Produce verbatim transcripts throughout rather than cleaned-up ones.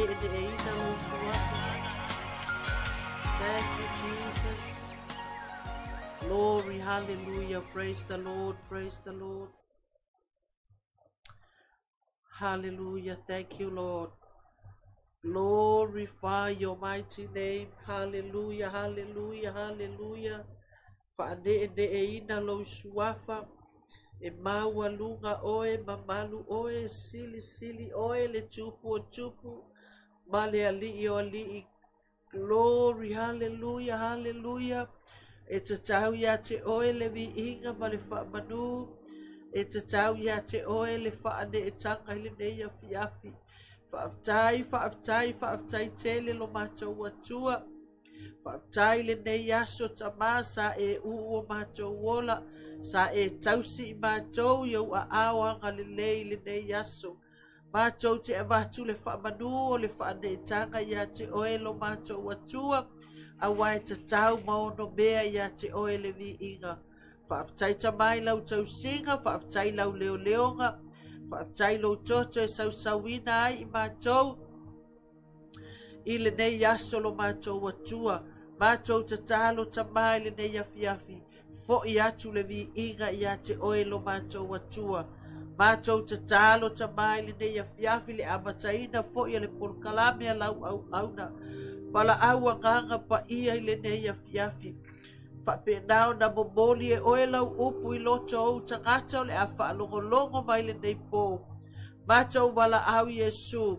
de de ina lo suafa. Thank you, Jesus. Glory, hallelujah. Praise the Lord, praise the Lord. Hallelujah. Thank you, Lord. Glorify your mighty name. Hallelujah, hallelujah, hallelujah. Fa'ane de ina lo suafa. E maua lunga oe, mamalu oe, sili sili oe, le tupu o tupu. Male ali o ali. Glory, hallelujah, hallelujah. E te tau ia te oe le vi inga ma le wha manu. E te tau ia te oe le wha ane e tanga le neia fiafi. Whaaftai, whaaftai, whaaftai tele lo mātou atua. Whaaftai le nei aso ta māsa e uu o mātou wola. Sa e tausi i mātou iau a awanga le lei le nei aso. Mātou te avatu le wha manu o le wha ane e tanga ia te oe lo mātou atua. A wai te tau maono mea ia te oe le vi inga. Whaaftai ta mai lau tau singa, whaaftai lau leo leonga, whaaftai lau toto e sau sauina ai i mātou. I le nei aso lo mātou atua, mātou ta talo ta mai le nei afiafi, fo i atu le vi inga ia te oe lo mātou atua. Mātou ta talo ta mai le nei afiafi le amataina fo i le polkalame a lau au auna. Pala aua nganga pa ia i le nei afiafi. Whapenao na momoli e oe lau upu i loto au tangata o le a whaalongolongo mai le nei pō. Mātou wala au Yesu.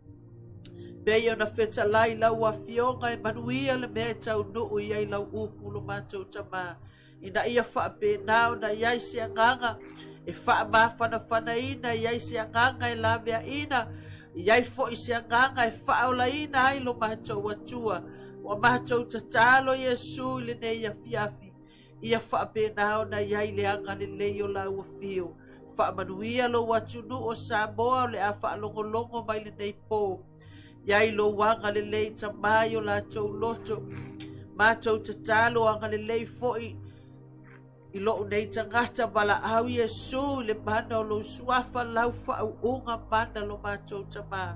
Pea na wheta lai lau a fionga e manuia le mea tau nuu i ai lau upu lo mātou tama. Ina ia whapenao na iai se nganga e wha mawhana whana ina iai se nganga e la mea ina. Iai fo i se nganga e whaola ina ai lo mātou atua. Wa mātou ta talo Yesu le nei a fiafi. Ia whaapenao na iai le anga le leo lau a fio. Whaamanuia lo watunu o Samoa o le a whaalongolongo mai le nei pō. Iai lo wanga le lei ta mai o la tau loto. Mātou ta talo anga le lei foi. I lo nei ta ngata bala au Yesu le mana o lo suafa lau whaau unga mana lo mātou ta maa.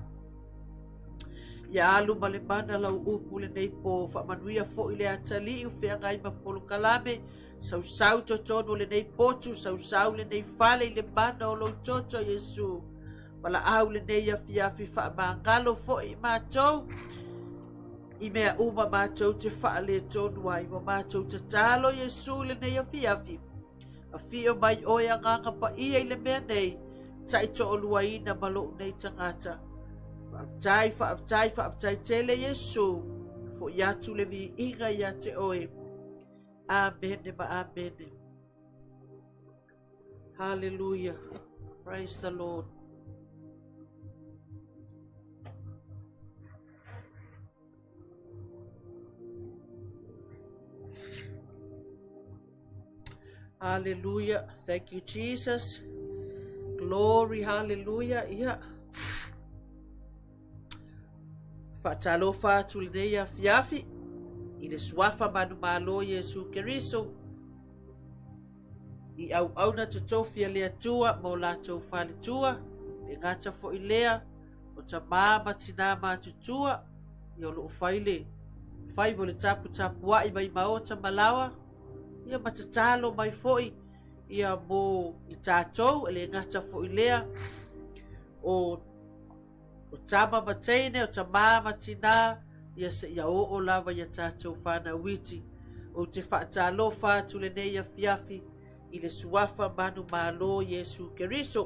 Ia alu ma le mana lau upu le nei pō whaamanuia fo i le atali u whea ngai ma polo kalame. Sau sau to tono le nei potu, sau sau le nei fale i le mana o lo toto Yesu. Wala au le nei a fiafi whaamangalo fo i mātou. I mea uma mātou te whaale tonu ai ma mātou te talo Yesu le nei a fiafi. A fio mai oe a nganga pa ia i le mea nei. Tai to o luaina malo nei tangata. Whaaftai, whaaftai, whaaftai tele Yesu. Fo iatu le vi inga ia te oe. Amen ma amen. Hallelujah. Praise the Lord. Hallelujah. Thank you, Jesus. Glory. Hallelujah. Yeah. Fatalo fatu le nei afiafi. I le suafa manu malo Yesu Keriso. I au au na tutofia le atua mo latou fale tua. E ngata fo i lea. O ta mama tina ma tutua. I o loo faile. Fai vo le tapu tapu wa i mai maota malawa. Ia matatalo mai foi. Ia mo i tātou e le ngata fo i lea. O O tama mateine, o ta mama tina, ia se ia o o lava ia tātou whana witi. O te whaatalo whātu le nei a fiafi, i le suafa manu malo Yesu Keriso.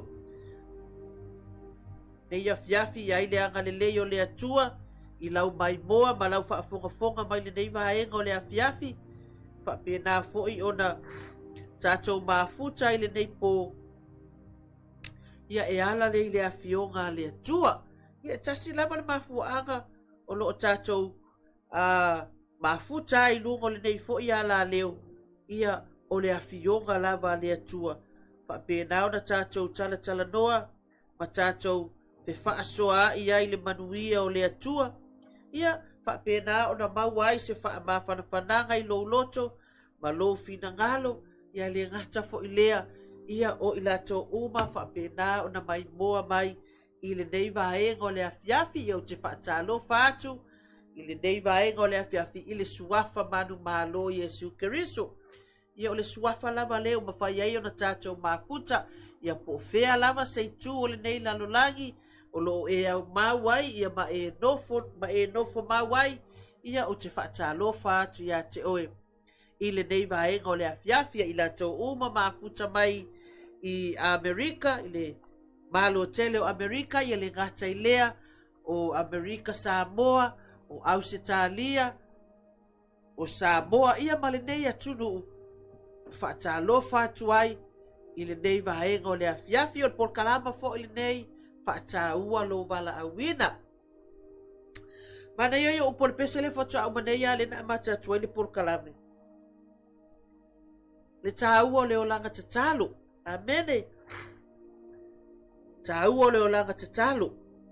Nei a fiafi, ia i le anga le leo le atua, i lau mai moa, ma lau whaafonga fonga mai le nei vaenga o le a fiafi. Whapena foi ona tātou mafuta i le nei pō. Ia e ala le i le a fionga le atua. Ia tasi lama le mafuanga o loo tātou uh, mafuta i lungo le nei fo ia la leo. Ia o le afionga lava le atua. Whapenao na tātou tala tala noa. Ma tātou pe whaasoa ia i le manuia o le atua. Ia whapenao na mauai se whaamawhanawhananga i lo loto. Ma lo fina ngalo. Ia le ngata fo i lea. Ia o i lato uma whapenao na mai moa mai. i le nei vaenga o le afiafi i au te whaatalofa atu, i le nei vaenga o le afiafi i le suafa manu malo Yesu Keriso. Ia o le suafa lava leo mawhai ai o na tātou mafuta, ia po fea lava seitu o le nei lalolangi, o lo e au mawai, ia ma e nofo, ma e nofo mawai, ia o te whaatalofa atu ia te oe. I le nei vaenga o le afiafia i la tō uma mafuta mai i Amerika, i le malo tele o Amerika, i le ngata i lea o Amerika Samoa, o Ausitalia, o Samoa, ia ma le nei atunu whaatalofa atu ai, i le nei vaenga o le afiafia o le porkalama fo i le nei, whaataua lo vala awina. Mana ia ia upo le pesele foto au maneia le na amata atua i le porkalame. Le tāua le o langa tatalo. Amene. Tāua le o langa tatalo.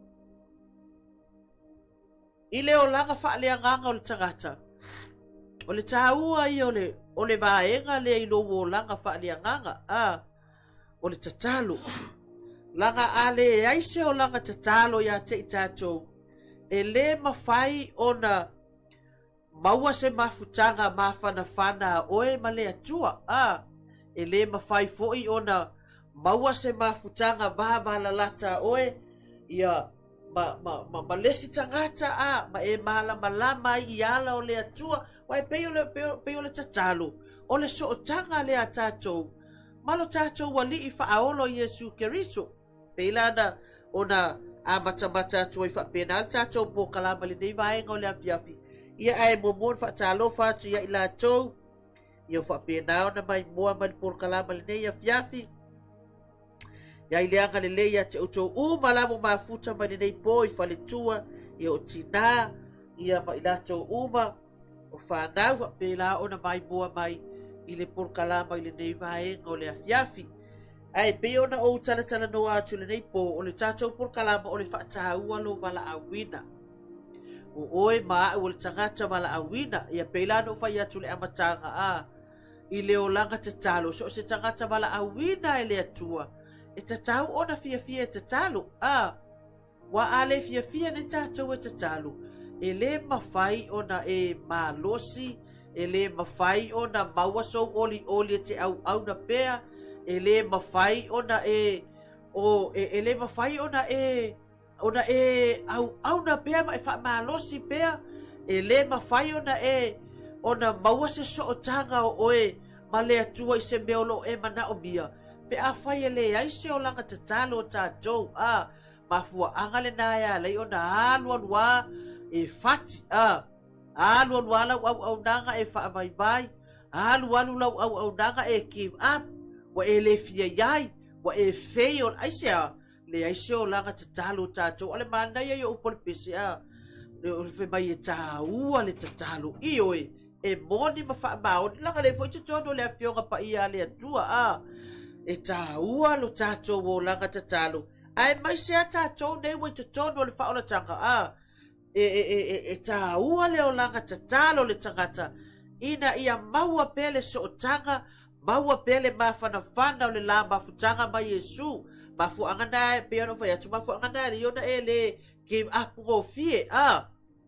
I le o langa wha le anganga o le tangata. O le tāua i o le, o le vaenga le i lowo o langa wha le anganga. Ah, o le tatalo. Langa ale e aise o langa tatalo ya te i tātou. E le mawhai o na maua se mafutanga mawhana whana oe ma le atua. Ah, e le mawhai foi o na maua se mafutanga vāvala lata oe. Ia ma, ma, ma, ma lesi tangata a ma e mala malama i ala o le atua. Wai peo le, peo, peo le tatalo. O le so tanga le a tātou. Malo tātou wali i whaaolo Yesu Keriso. Peilana o na a mata mata atu i whapena al tātou po kalama le nei vaenga o le afiafi. Ia ai momon whaatalo whatu ia i la tau. Ia whapena o na mai mua mani po kalama le nei afiafi. Ia i leanga le leia te utou u malamo mafuta mani nei po i whaletua. Ia o tina. Ia ma i la tau uma. O whanau whapena o na mai mua mai i le po kalama i le nei vaenga o le afiafi. Ai pe ona o tala tala no atu le nei po o le tātou por kalama o le whaataua lo wala awina. O oe maa o le tangata wala awina. Ia peila no whai atu le amatanga a. I le o langa te talo. So se tangata wala awina e le atua. E te tau ona fia fia e te talo. A. Wa ale fia fia ne tātou e te talo. E le mawhai ona e malosi. E le mawhai ona mawaso oli oli te au au na pea. E le mawhai ona e o e, e le mawhai ona e ona e au au na pea ma e wha malosi pea. E le mawhai ona e ona maua se so o tanga o oe ma le atua i se meolo e mana o mia. Pe a whai e le aise o langa te talo o tātou. A mafua angale na ea lei ona alua lua e fati. A alua lua lau au au nanga e wha vai vai. Alua alu lau au au nanga e give up. Wa e le fia yai, wa e fei on aisea, le aisea o langa te talo tātou, ale mana ia ia upole pese a, le o fe mai e tā ua le te talo, i oe, e moni ma wha maoni, langa le fo i te tono le a fionga pa ia le atua a, e tā ua lo tātou o langa te talo, ai mai sea tātou nei wa i te tono le whaola tanga a, e, e, e, e, e tā ua le o langa te talo le tangata, ina ia maua pele so o tanga, maua pele mafana fana o le la mafutanga ma Yesu. Mafu angana e peano fai atu. Mafu angana e liona e le give up ngo fie. Ah.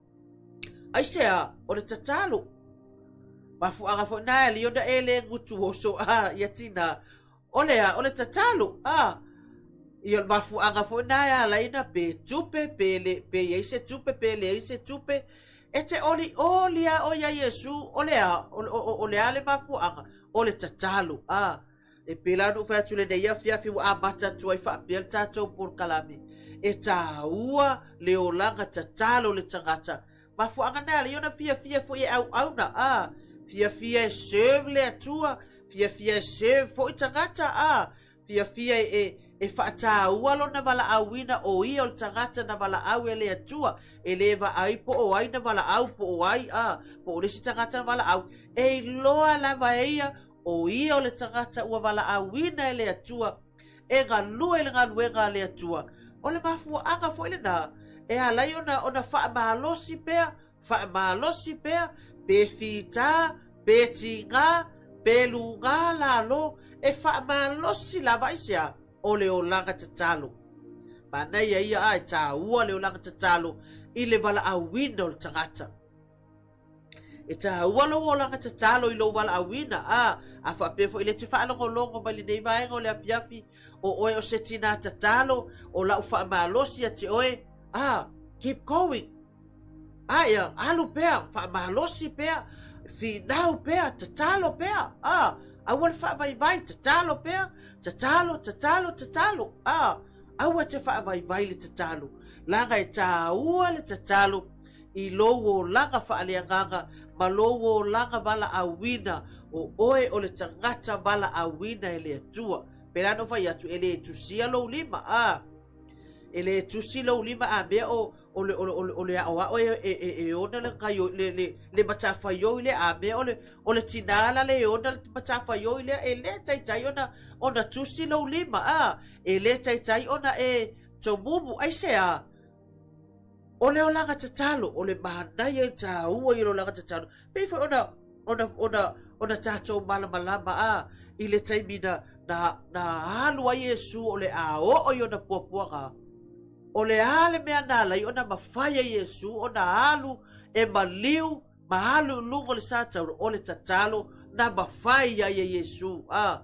Aisea, o le tatalo. Mafu anga fo na e liona e le ngutu oso. Ah, yatina. O le a, o le tatalo. Ah. Iyo mafu anga fo na e ala ina pe tupe pele. Pe yeise tupe pele yeise tupe. Ete oli olia o ya Yesu. O le a, o, o, o le a le mafu anga. O le tatalo, ah. E pela no fai atu le neia fiafi wa amata tuai wha apel tātou por kalame. E tā ua le o langa tatalo le tangata. Ma fu anga nea le iona fia fia fo i au au na, ah. Fia fia e serve le atua. Fia fia e serve fo i tangata, ah. Fia fia e, e wha tā ua lo na wala awina o ia o le tangata na wala au e le atua. E le wa ai po o ai na wala au po o ai, ah. Po o le si tangata na wala au. E loa lava eia o ia o le tangata ua wala awina e le atua. E ngā lua e le ngā luenga le atua. O le mafua anga fo ile na. E alai ona ona wha mahalosi pea. Wha mahalosi pea. Pe fita, pe tinga, pe lunga lalo. E wha mahalosi lava isea o le o langa tatalo. Mana ia ia ai ta ua le olanga tatalo i le wala awina o le tangata. E ta ua lo olanga tatalo i lo wala awina a a whapefo i le te whaanongo longo mai le nei vaenga o le afiafi o oe o se tina tatalo o lau wha maalosi a te oe a keep going. A ia alu pea wha maalosi pea finau pea tatalo pea a a wale wha vai vai tatalo pea tatalo tatalo tatalo a aua te wha vai vai le tatalo langa e ta ua le tatalo i lowo langa wha aleanganga ma lowo langa wala awina o oe o le tangata wala awina e le atua pelano whai atu e le tusia lo lima a e le tusi lo lima a mea o o le o le o le awa o e e e ona le kai le le le matafa yo le a mea o le o le tinala le ona le matafa yo le e le tai tai ona ona tusi lo lima a e le tai tai ona e tomumu ai se a o le olanga tatalo o le mana ye ta ua i lo langa tatalo pe fo ona ona ona ona tato mala malama a i le taimina na na halu a Yesu o le a o o yona puapuanga o le ale mea nala i ona mawhaya Yesu o na halu e maliu mahalu lungo le sata o le tatalo na mawhaya ye Yesu a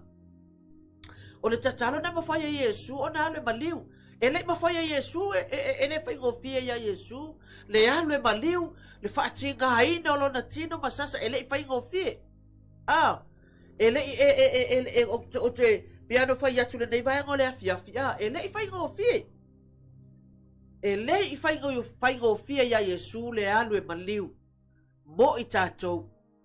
o le tatalo na mawhaya Yesu o na halu e maliu e le mawhaya Yesu e, e, e le whaingofia ya Yesu le halu e maliu le whaatinga haina o lona tino masasa e le whaingofia a e le e e e e e o te piano whai atu le nei vaenga o le afiafi a e le whaingofia e le i whaingofia ya Yesu le halu e maliu mo i tātou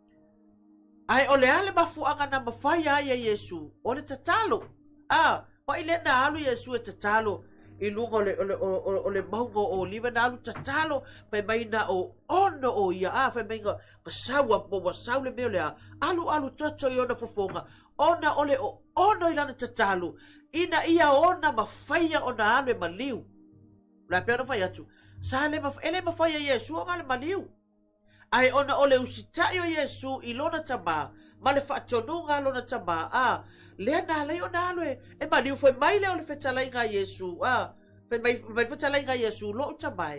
ai o le ale mafuanga na mawhaya ya Yesu o le tatalo a wa i le na halu Yesu e tatalo i lunga ole ole ole maungo o liva na alu tatalo pe mai na o ono o ia a pe mai nga sawa po wa saule me ole alu alu toto i ona fofonga ona ole o ono i lana tatalo ina ia ona mawhaia ona alu e maliu la pena fai atu sa le maf ele mawhaia Yesu o ale maliu ai ona ole usitai o Yesu i lona tama ma le whaatonunga lona tama a le na le ona alu e maliu foi mai le ole fetalai nga Yesu a foi mai mai fetalai nga Yesu lo tamai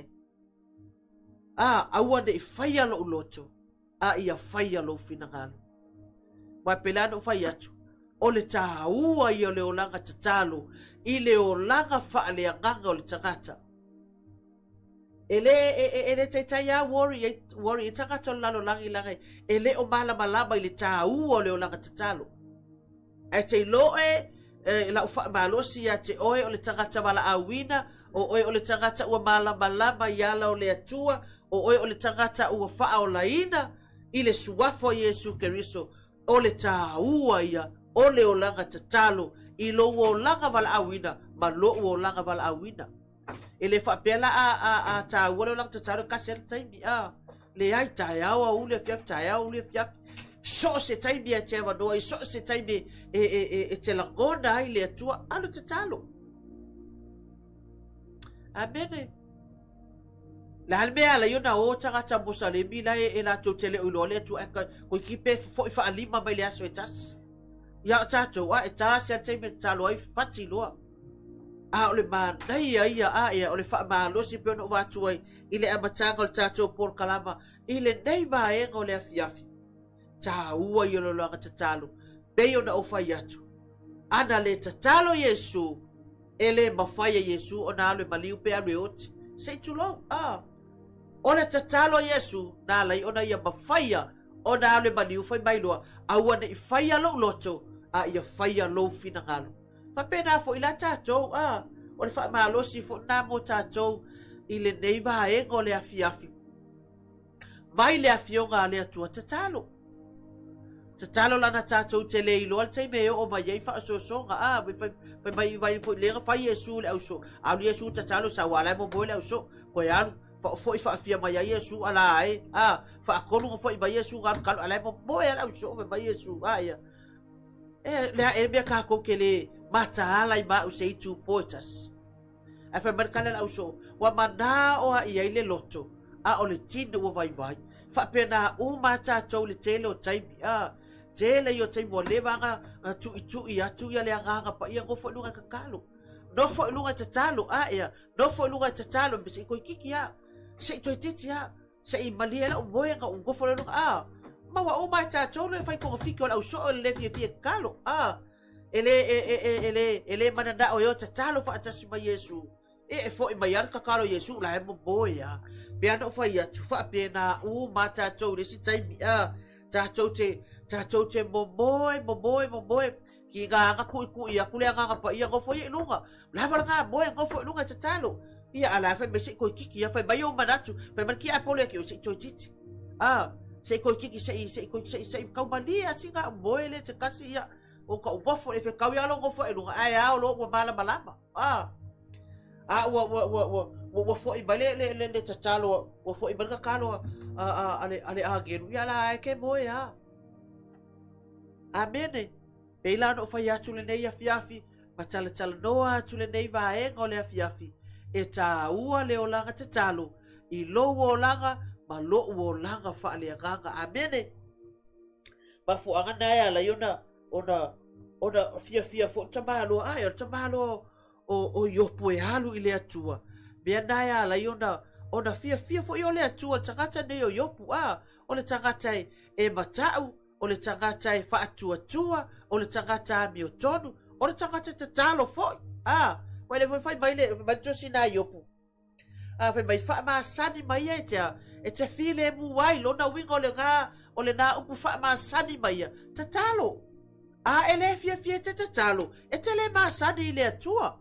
a aua de faia lo loto a ia faia lo finangalo wa pelano fai atu ole ta ua i ole olanga tatalo i le olanga fa le nganga ole tangata ele ele te tai ya worry worry tangata lalo langi langi ele o mala malaba ile ta ua ole olanga tatalo e te loe e la ufa malosi ya te oe o le tangata wala awina o oe o le tangata ua malama lama yala o le atua o oe o le tangata ua faa o laina i le suafo Yesu Keriso o le ta ua ia o le olanga tatalo i lo o langa wala awina ma lo o langa wala awina e le fa pela a a a ta ua le olanga tatalo kasi al taimi a le ai taiawa ule fiaf taiawa ule fiaf so se taimi a te wanoa so se taimi e e e e te langona ai le atua alu tatalo amene la almea la yona o tanga tambo salemi la e la totele o le atua ko kipe fo fa alima mai le aso etas ya tato wa etas ya taimi talo ai fati loa a ole man dai ai a ia ole fa ma lo si peno wa tuai ile amatanga o tato por kalama ile dai va e ole afiafi ta ua yo lo lo tatalo beyo na ofai atu ana le tatalo Yesu ele mafaya Yesu ona ale maliu pe ale oti sei tulo ah ona tatalo Yesu na lai ona ia mafaya ona ale maliu fai mai loa aua na ifaya lo loto a ia faya lo finangalo pa pena fo ila tato ah ona fa malo si fo na mo tato ile nei va e gole afiafi mai le afionga le atua tatalo tatalo lana tato tele ilo al taime o mai ai fa so so a fa mai vai fo le fa Yesu le so a Yesu tatalo sa wala mo bo le so ko ya fa fo fa fia mai Yesu ala ai a fa kolu fo ba Yesu gan kal ala mo bo ya so ba Yesu a ya e le e be ka ko kele mata ala ba o sei tu potas a fa merkala la so wa manda o ia ile loto a o le tinde o vai vai fa pena u mata to le tele o taimi a tele yo taimi o le vanga tu tu ia tu ia le anga pa ia go fo lunga kakalo no fo lunga tatalo a ia no fo lunga tatalo be se ko kiki a se to titi a se i malia la mo nga un gofo lunga a ma wa o mai tatou le fai ko fiki o so le fie fie kalo a ele ele ele ele mananda o yo tatalo fa atasi ma Yesu e e fo i mai ar ka kalo Yesu la e mo boya pe ana fai atu fa pe na u ma tatou le si taimi a tatou te tatou te mo boy mo boy mo boy ki ga ga ku ku ia ku le ga pa ia go foi lunga la va ga boy go foi lunga tatalo ia ala fa me se ko kiki ia fa ba yo manatu fa man ki apole ki se titi ah se ko kiki se se ko se se ka malia singa boy le te kasi ia o ka go foi fe ka ia lo go foi lunga ai a lo go mala malama ah ah wo wo wo wo wo foi ba le le le tatalo wo foi ba ka kalo a ale ale a geru ia la ke boy ah amene e la no fai atu le nei afiafi ma tala tala noa atu le nei vaenga o le afiafi e tā ua le o langa te talo i lo o langa ma lo o langa wha le nganga amene ma fu anga nai ala yona ona ona fia fia fu tamalo ai o tamalo o o yopo e halu i le atua mea nai ala yona ona fia fia fu i o le atua tangata nei o yopo a o le tangata e matau o le tangata e wha atua tua o le tangata mi o tonu o le tangata te talo foi ah wai le fai mai le mai tosi na yopu ah fai mai fa ma sani mai e te e te file mu wai lo na wingo le nga o le na upu fa ma sani mai te talo ah ele fie fie te te talo e te le ma sani le atua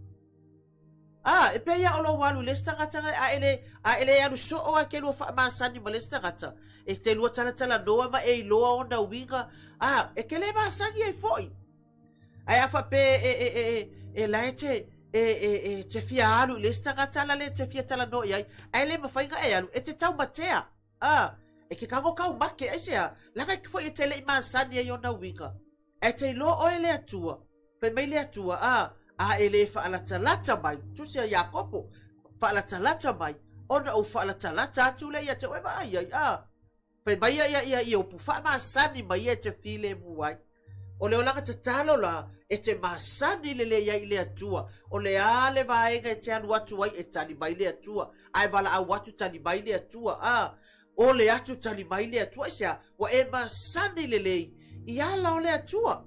ah e pe ya o lo walu le tangata a ele a ele ya so o akelu fa ma sani ma le tangata e te lua tala tala noa ma e loa o na winga ah e ke le ma sani e foi ai afa pe e e e e la te e e e te fia alu le stanga tala le te fia tala no ai ai le mafainga e alu e te tau matea ah e ke kango kau make ai sea la ka foi e te le ma sani e ona winga e te lo o ele atua pe mai le atua ah a ele fa ala talata mai tu se Jakopo fa ala talata mai ona o fa ala talata tu le ia te wa ai ai ah pe mai ia ia ia o pu fa ma sani mai e te file mu ai o le olanga te talo la e te masani le le iai le atua o le ale vaenga e te anu atu ai e tali mai le atua ai vala au atu tali mai le atua ah o le atu tali mai le atua sea wa e masani le le i ala o le atua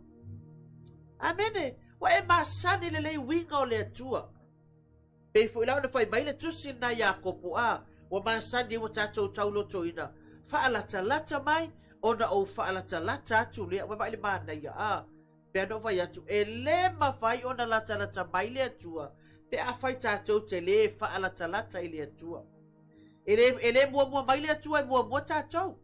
amene wa e masani le le winga o le atua pe fu ila o le fai mai le tusi na Jakopo ah wa masani wa tatou taulo toina fa ala talata mai ona o fa ala talata atu le wa vai le mana ia ah pe no vai atu e le mafai ona la talata mai le atua pe a fai tatou te le fa ala talata i le atua ele ele mo mo mai le atua mo mo tatou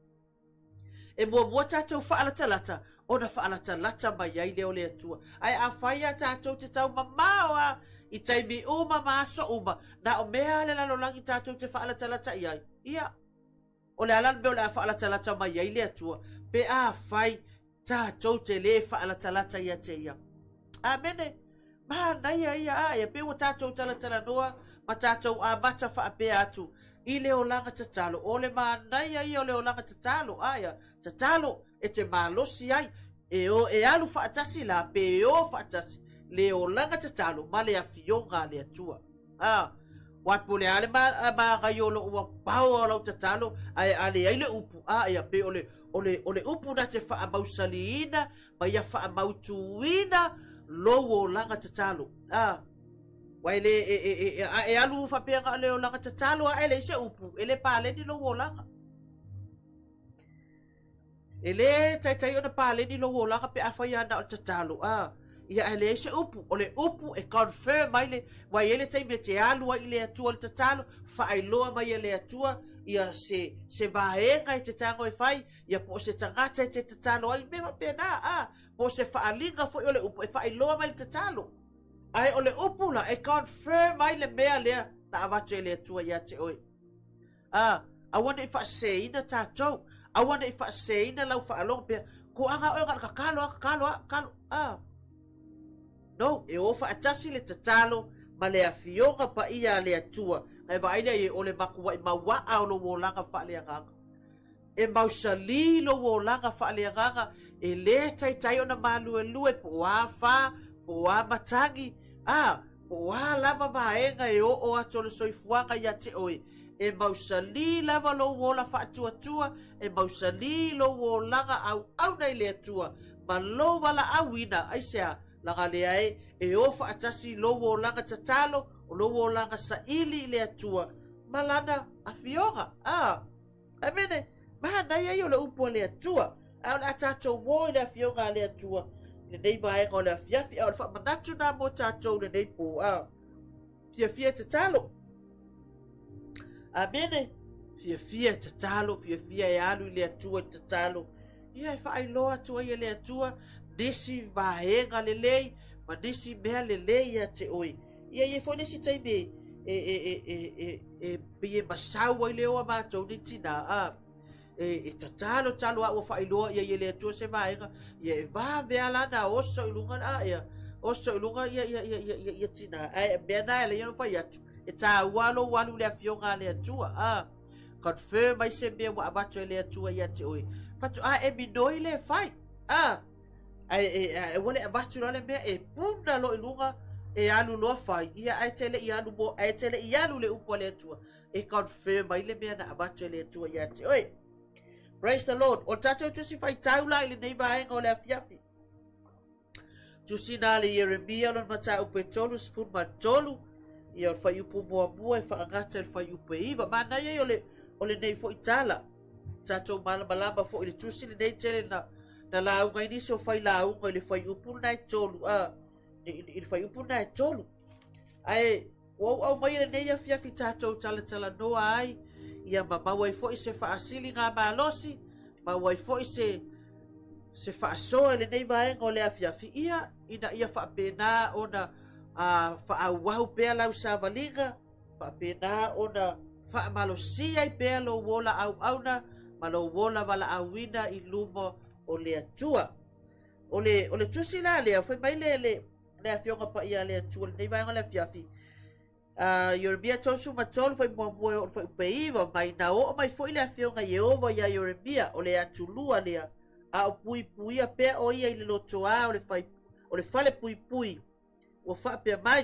e mo mo tatou fa ala talata ona fa ala talata mai ai le o le atua ai a fai a tatou te tau mamawa i taimi uma ma so uma na o mea le lalo langi tatou te fa ala talata i ai ia o le alan beo le fa ala talata mai ai le atua pe a fai tatou te le fa ala talata ia te ia amene ma na ia ia a ia pe o tatou tala tala noa ma tatou a mata fa pe atu i le o langa tatalo o le ma na ia ia o le o langa tatalo a ia tatalo e te malosi ai e o e alu fa atasi la pe o fa atasi le o langa tatalo ma le afionga le atua ah wat pole ale ma ma ga yolo wa pao lo tatalo ai ale ai le upu a ia pe ole ole ole upu na te fa mausalina ma ia fa mautuina lo o langa tatalo ah wa ele e e e alu fa pe ga le o langa tatalo a ele se upu ele pale ni lo o langa ele tai tai ona pale ni lo o langa pe afa ia na tatalo ah ia ele se upu ole upu e confirm mai le wa ele tai me te alu ile atua le tatalo fa ai loa mai ele atua ia se se vaenga te tango e fai ia po se tangata te tatalo ai me pena a po se fa alinga fo ole upu e fa ai loa mai te tatalo ai ole upu la e confirm mai le mea le na avatu ele atua ia te oi ah I wonder if I say ina tatou I wonder if I say ina lau fa along pe ko anga o ka kalo kalo kalo ah no e ofa atasi le tatalo ma le afionga pa ia le atua ai ba ile e ole makuwa ma wa au lo wolanga fa le anga e mausali lo wolanga fa le anga e le tai tai ona malu e lue po afa po a matangi a o a lava vaenga e o o atu le soifuanga ia te oe e mausali lava lo wola whaatuatua e mausali lo wolanga au au nei le atua ma lo wala awina ai sea langa lea e e o whaatasi lo wolanga tatalo o lo wolanga sa ili le atua malana a fionga a a mene maha nai ai o le upo le atua au le atatou mo le fionga le atua le nei vaenga o le afiafi au le whamanatu na mo tatou le nei po a fia fia tatalo Amene, fia fia tatalo, fia fia e alu le atua tatalo. Ia e whaai loa tua ia le atua, nisi vaenga le lei, ma nisi mea le lei ia te oi. Ia ia fo nisi taime e e e e e e bie masau ai leo a mātou ni tina a. E, e tatalo talo a ua whaai loa ia ia le atua se vaenga. Ia e vā vea lana oso ilunga a ia. Oso ilunga ia ia ia ia ia tina. Ai mea na ele ia no whai atu. E tā walo walu le afionga le atua a confirm ai se mea wa abato le atua ia te oi fatu a e minoi le fai a e e e wale abato le mea e puna lo ilunga e alu lo fai ia ai tele i alu mo ai tele i alu le upo le atua e confirm ai le mea na abato le atua ia te oi praise the Lord o tato tu si fai taula ile nei vaenga o le afiafi tu sina le Yeremia lon mata upe tolu spun matolu ia o fai upu mua mua e whaangata e fai upu e iwa. Mana ia o le, o le nei fo i tala. Tatou malama lama fo i le tusi le nei tele na, na launga inisi o fai launga i le fai upu na e tolu. Ah, i le fai upu na e tolu. Ai, wau au mai le nei a fiafi tatou tala tala noa ai. Ia ma mawai fo i se whaasili ngā malosi. Mawai fo i se se whaasoa le nei vaenga o le a fiafi. Ia, ina ia whaapena o na a fa au pea lau sa valinga fa pena ona fa malosia i pea lo wola au auna ma lo wola wala awina i lumo o le atua o le o le tusi la le foi mai le le le afionga pa ia le atua nei vai ngala fiafi a Yeremia tosu matol foi mo mo foi peiva mai na o mai foi le afionga Yehova ia Yeremia o le atulua le a o pui pui a pea o ia i le lotoa o le fai o le fale pui pui o whapea mai.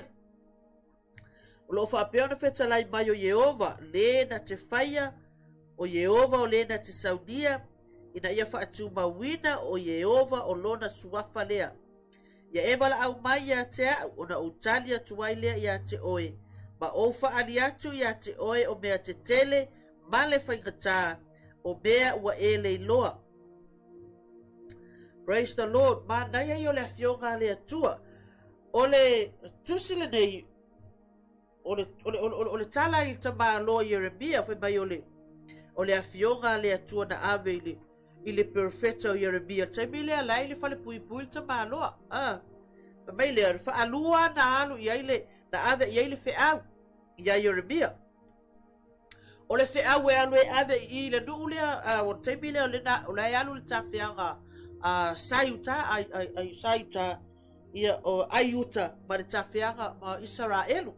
O lo whapea na whetalai mai o Yehova, le na te whaia o Yehova o le na te saunia, ina ia whaatu mawina o Yehova o lona suafa lea. Ia ewala au mai ia te au, o na utalia tuai lea ia te oe, ma o whaali atu ia te oe o mea te tele, ma le whaingata, o mea ua e le loa. Praise the Lord, ma naia i o le afionga le atua, ole tusile nei ole ole ole ole tala i tama lo Yeremia foi mai ole ole afionga le atua na ave ile ile perfecto Yeremia tami le ala ile fale pui pui tama lo ah foi mai le fa alua na alu ia ile na ave ia ile fe au ia Yeremia ole fe au e alu e ave ile du le a o tami le ole na ole alu le tafianga a sayuta ai ai sayuta ia o ayuta ma le tawhianga ma Israelu.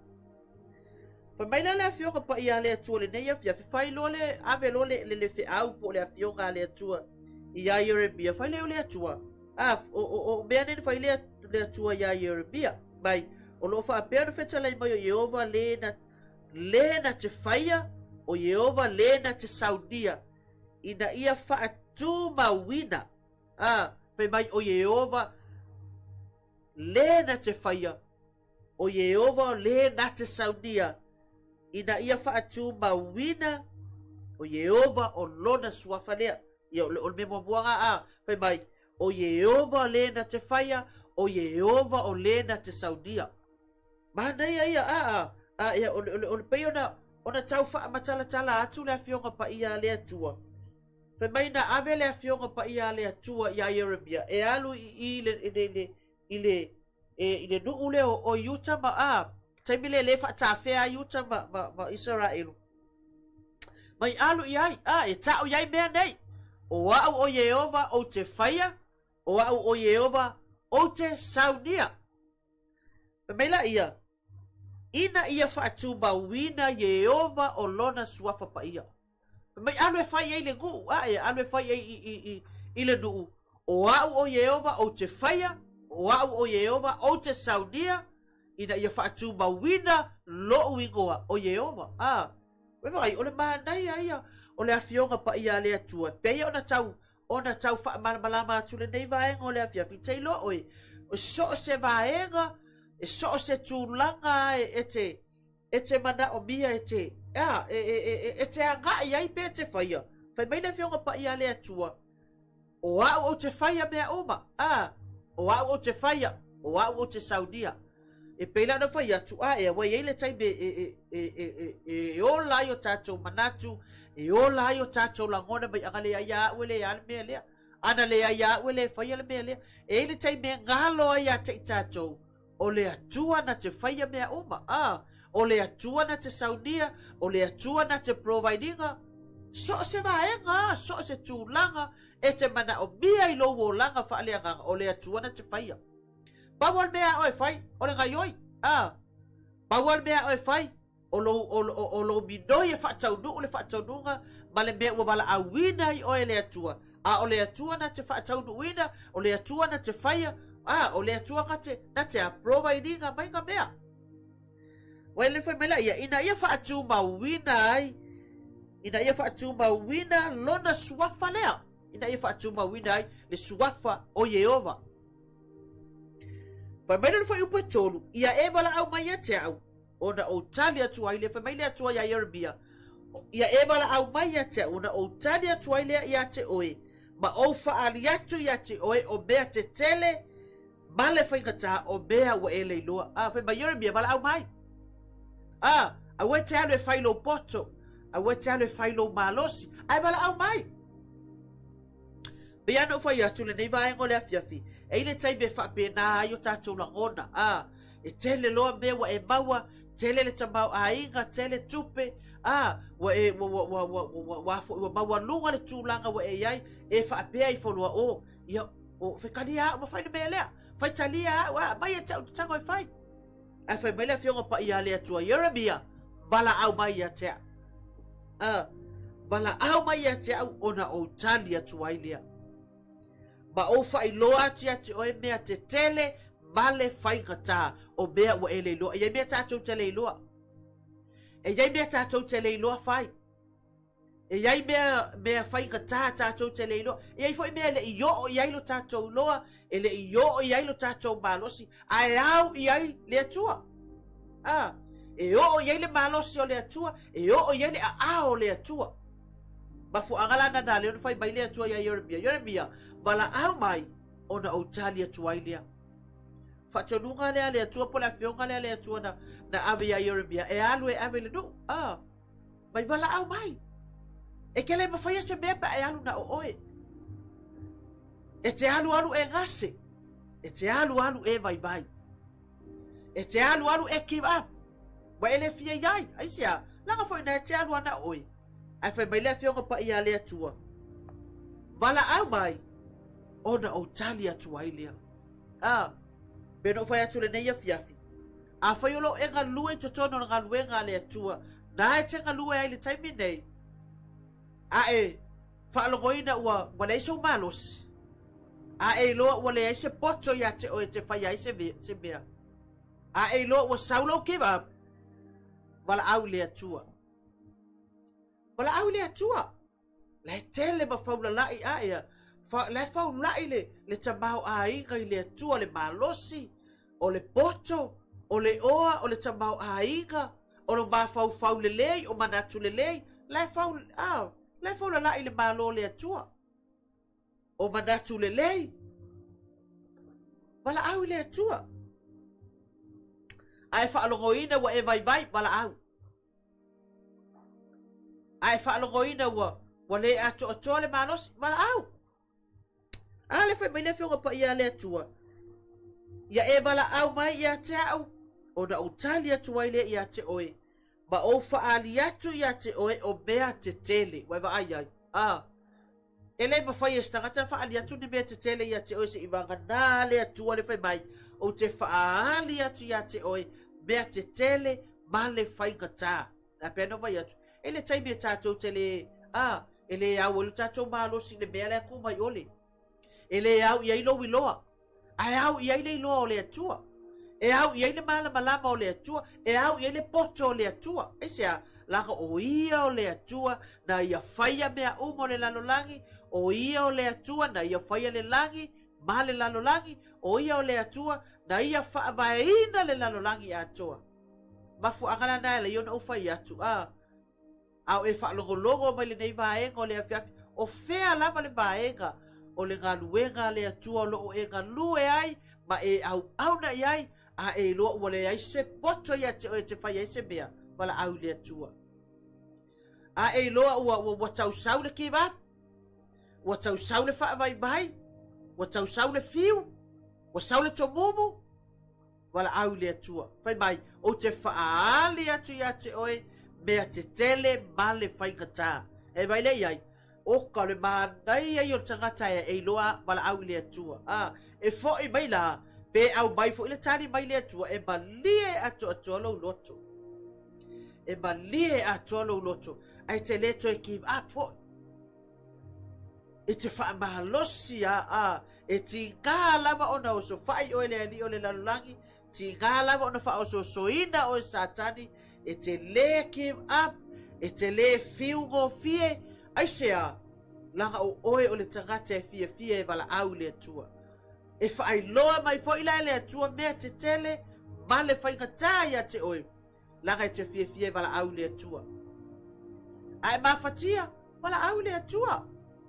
Fa mai la le afionga pa ia le atua le nei afia fai lo le ave lo le le fe au po le afionga le atua ia Yeremia fai le le atua. Ah o o o mea ne fai le le atua ia Yeremia. Mai o lo fa pe no feta lai mai o Yehova le na le na te faia o Yehova le na te saudia. Ina ia fa atu mawina. Ah fai mai o Yehova le na te whaia o Yehova le na te saunia ina ia whaatu mawina o Yehova o lona suafalea ia o me momuanga a whai mai o Yehova le na te whaia o Yehova o le na te saunia mana ia ia a a ia o le pei ona ona tau wha matala tala atu le afionga pa ia le atua whai mai na ave le afionga pa ia le atua ia Yeremia e alu i le le ile e ile nu ule o, o yuta ma a taimile le fa ta fea yuta ma ma, ma Israel mai alu iai a e ta o iai mea nei o au o Yehova o te faia o au o Yehova o te saunia me la ia ina ia fa tu ba wina Yehova o lona suafa pa ia mai alu e fai ile gu a e alu e fai i ile nu o au o Yehova o te faia o au o Yehova o te saunia ina ia whaatu mawina lo wingoa o Yehova. Ah, wewa ai, ole maa nai aia, ole afionga pa ia lea tua. Pea ona tau, ona tau wha malamalama atule nei vaenga ole afiafi. Teilo oi, o so se vaenga, e so se tūlanga e, e te, e te mana o mia e te, ah, e, e, e, e te anga i ai pe te whaia. Whai maina afionga pa ia lea tua. O au o te whaia mea oma, ah, o au o te whaia, o au o te Saudia. E peila na whai atu a e wai eile taime e e e e e e o lai o tātou manatu, e o lai o tātou langona mai anga lea ia ue lea ale mea lea, ana lea ia ue lea whai ale mea lea, e eile taime ngalo ia te i tātou, o lea tua na te whai mea oma, ah, o lea tua na te saunia, o lea tua na te providinga, so se vaenga, so se tūlanga, e te mana o mia i lo o langa wha lea nganga, o lea tua na te whai. Bawal mea oi fai, o le ngai oi, ah. Bawal mea oi fai, o lo, o lo, o lo minoi e whaatau nu, o le whaatau nunga, ma le mea ua wala a wina i oi le atua. Ah, o le atua na te whaatau nu wina, o le atua na te whaia, ah, o le atua na te, na te aprova i ringa mai ka mea. Wai le fai mela ia, ina ia whaatu ma wina ai, ina ia whaatu ma wina lona suafa lea. Ina ia whaatu ma wina ai, le suafa o Yehova. Fa mai na fa upo tolu ia e bala au mai te au ona o talia tua ile fa mai le tua ia Yeremia ia e bala au mai te ona o talia tua ile ia te oe ma o fa ali atu ia te oe o bea te tele male fa ngata o bea wa ele loa a fa mai Yeremia bala au mai a a we te ale fa lo poto a we te ale fa lo malosi ai bala au mai bea no fa ia tu le nei vai ngole afiafi e ile tai be fa pe na yo tātou langona a e tele loa me wa e maua tele le tamau a inga tele tupe a wa e wa wa wa wa wa wa maua lunga le tūlanga wa e ai e fa pe ai folua o ia o fe kalia ma fai me lea fai talia wa mai e tau tango e fai a fai me le fionga pa ia le tua Yeremia bala au mai ia te a bala au mai ia te au ona o talia tua ilea ma o fai loa tia te oe mea te tele male fai ngata o mea wa ele loa. Ia mea tātou tele loa. E iai mea tātou tele loa fai. E iai mea, mea fai ngata tātou tele loa. E iai foi mea le i o iai lo tātou loa. E le i o iai lo tātou malosi. Ai au iai le atua. Ah, e o iai le malosi o le atua. E o iai le a ao le atua. Ma fu angala na na leon fai mai le atua ia Yeremia. Yeremia. Bala au mai ona o talia tuailia. Fatonunga lea lea tua pola fionga lea lea tua na na ave ya Yeremia. E alu e ave le no. Ah. Mai bala au mai. E kele mawhaia se mepa e alu na o oe. E te alu alu e ngase. E te alu alu e vai vai. E te alu alu e give up. Wa ele fia yai. Aisia. Langa foi na e te alu ana oe. Ai fai mai lea fionga pa ia lea tua. Bala au mai. Ona o talia tuailia. Ah, beno fai atu le nei a fiafi. A fai olo e ngā lue totono ngā lue ngā le atua. Nā e te ngā lue ai le taimi nei. A e, whaalongoina ua wale iso malos. A e loa wale ai se poto ia te o e te fai ai se mea. A e loa ua saulo give up. Wala au le atua. Wala au le atua. Le tele ma faula lai a ea. Fa le fau lai le le tamau a inga i le atua le malosi o le poto o le oa o le tamau a inga o lo ma fau fau le lei o manatu le lei le fau a le fau lai le malo le atua o manatu le lei wala au le atua ai fa alongoina wa e vai vai wala au ai fa alongoina wa wa le ato ato le malosi wala au ale fai mai le fionga pa ia le atua. Ia e bala au mai ia te au. O na utalia tuai le ia te oe. Ma o faali atu ia te oe o mea te tele. Wai wa ai ai. Ah. Ele ma fai e stangata faali atu ni mea te tele ia te oe se imanga nā le atua le fai mai. O te faali atu ia te oe. Mea te tele ma le fai ngata. Na pēno vai atu. Ele taimi e tātou tele. Ah. Ele au elu tātou mālosi le mea le aku mai ole. Ele au ia ilo wiloa. Ai au ia ile iloa o le atua. e au ia le mala malama o le atua e au ia le poto o le atua e sea laka o ia o le atua na ia faia mea uma o le lalolangi o ia o le atua na ia faia le langi ma le lalolangi o ia o le atua na ia faavaeina le lalolangi atua mafu angala na le iona o fai atu a au e faalogologo mai lenei vaega o le afiafi o fea lava le vaega o le galuega le atua o loo e galue ai ma e au au na ai a e lo ua le ai se poto ia te o te fai ai se mea wala au le atua a e lo ua ua tausau le kiva ua tausau le faavaivai ua tausau le fiu ua sau le tomumu wala au le atua fai mai o te faaali atu ia te oe mea te tele ma le faigata e vai le iai o ka le manai ai o tangata e e loa wala au le atua a e fo i mai la pe au mai fo i le tali mai le atua e malie atu atu alo loto e malie atu alo loto ai te leto e give up fo e te wha mahalosi a a e ti ngā lava ona o so whai o le ali o le lalulangi ti ngā lava ona wha o so soina o satani e te le give up e te le fiu ngō fie ai sea langa o oe o le tangata e fie fie e wala au le atua e whai loa mai fo ila le atua mea te tele ma le whaingatā ia te oe langa e te fie fie e wala au le atua ai mawhatia wala au le atua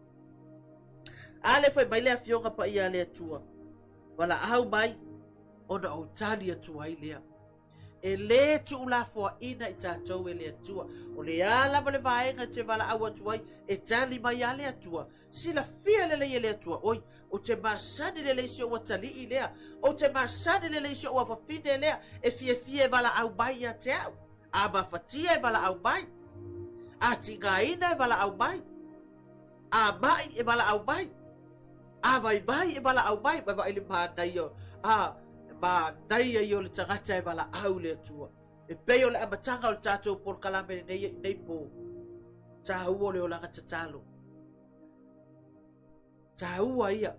ale fai mai lea fionga pa ia le atua wala au mai ona o tali atua i lea e le tu la fo ina i tātou e le atua o le ala le vaenga te wala au atua e tali mai a le atua sila fia le le le atua oi o te masani le le si o watali i lea o te masani le le si o wafafine lea e fie fie wala au mai a te au a mafatia e wala au mai a tingaina e wala au mai a mai e wala au mai a vai vai e wala au mai ma vai le mana io a ma nai ai o le tangata e wala au le atua e pei o le amatanga o le tātou por kalame nei nei po ta ua le o langa tatalo ta ua ia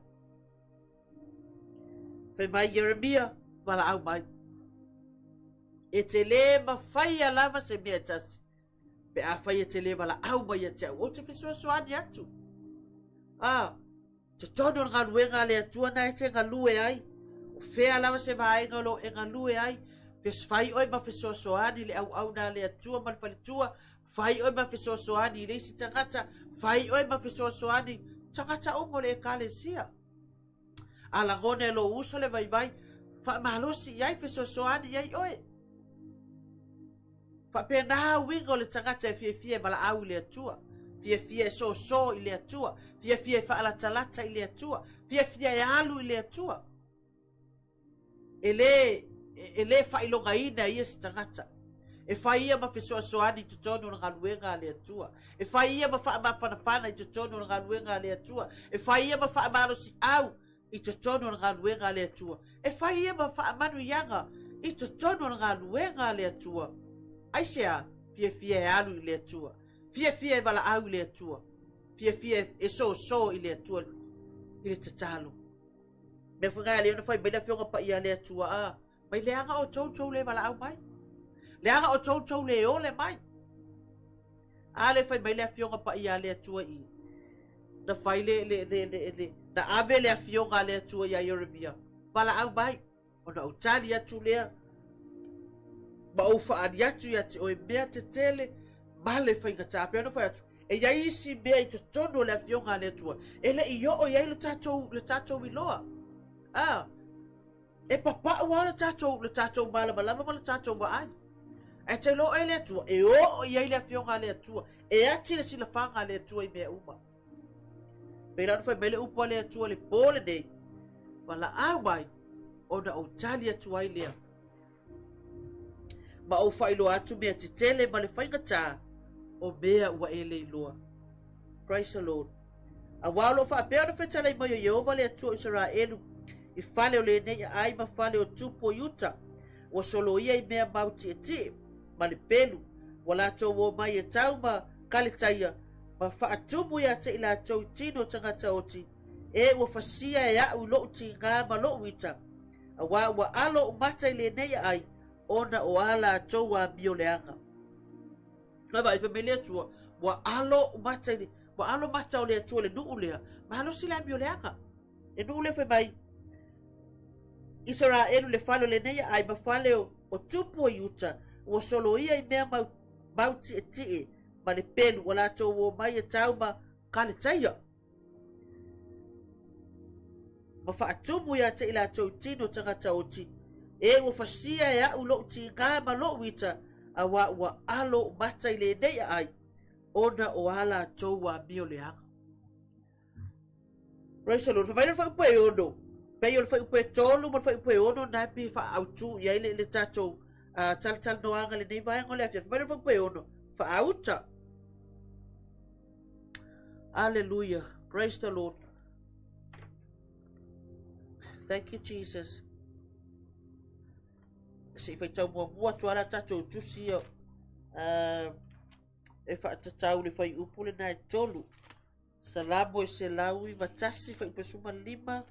fe mai Jeremia wala au mai e te le mawhai a lava se mea tasi pe a whai e te le wala au mai a te au o te fisua soani atu a te tono ngā luenga le atua na e te ngā lue ai fea lava se vaenga lo e galue ai fes fai oi ma feso soani le au au na le atua ma le tua fai oi ma feso soani le si tangata fai oi ma feso soani tangata o mo le kalesia ala ngone lo uso le vai vai fa malosi ai feso soani ai oi fa pena wingo le tangata e fie fie mala au le atua fie fie so so i le atua fie fie fa ala talata i le atua fie fie e alu i le atua ele ele fai longa ina ia se tangata e fai ia ma fesoasoani tutono na galuenga le atua e fai ia ma fa ma fanafana i tutono na galuenga le atua e fai ia ma fa malosi au i tutono na galuenga le atua e fai ia ma fa manu yanga i tutono na galuenga le atua ai sea fie fie alu i le atua fie fie bala au i le atua fie fie e so so i le atua i le tatalo me funga le no fai bela fionga pa ia le atua a mai le anga o tou tou le bala au mai le anga o tou tou le o le mai a le fai mai le fionga pa ia le atua i na fai le le le le le na ave le fionga le atua ia Jeremia bala au mai ona o tali atu le ba o fa ali atu ia te o mea te tele male fai ngata pe no fai atu e ia isi mea i te tono le fionga le atua e le i o ia le tatou le tatou i loa ah e papa wa le tatou le tatou mala mala mala tatou ba ai e te lo ele atua e o ia le fionga le atua e ati le sila fanga le atua i mea uma pe la no fai mele upa le atua le pole nei wala au mai ona o tali atua i lea ma o fai lo atu mea te tele ma le whaingata o mea ua ele i loa praise the Lord a walo fa apea no fetala i moyo Yehova le atua Israelu i fale o le nei ai ma fale o tupo yuta o solo ia i mea mauti e ti ma le pelu wala tau o mai e tau ma kalitaia ma faatumu ia te ila tau tino tangata oti e ua fasia e au lo uti ngā ma lo wita Awa wa alo umata ile nei ai ona o ala toa mio leanga. Na vai familia tua wa alo umata ile wa alo mata ole tua le nu lea. Ma alo sila mio leanga. E nu le fe mai. Israelu le falo le nei ai ma fale o, o tupu o yuta. Wa solo ia i mea mau bauti e tii. Ma le pelu wala to wo mai e tau ma kale taia. Ma fa atumu ya te ila tau tino tangata o ti. E wa fasia ya u lo ti ngā ma lo wita. A wa wa alo mata i le nei ai. Ona o ala tau wa mio le hanga. Praise the Lord. Fa maina fa upo e ono. Pe yo fa upo e tolu ma fa upo e ono na pi fa autu ya ile le tato. Uh, tal tal no anga le nei vai ngole afia. Fa maina fa upo e ono. Fa auta. Hallelujah. Praise the Lord. Thank you, Jesus. Si fa tau mo mo tu ala tato tu si o. Uh, e fa tau le fa upo le na tolu. Salamo e se laui vatasi fa upo suma lima.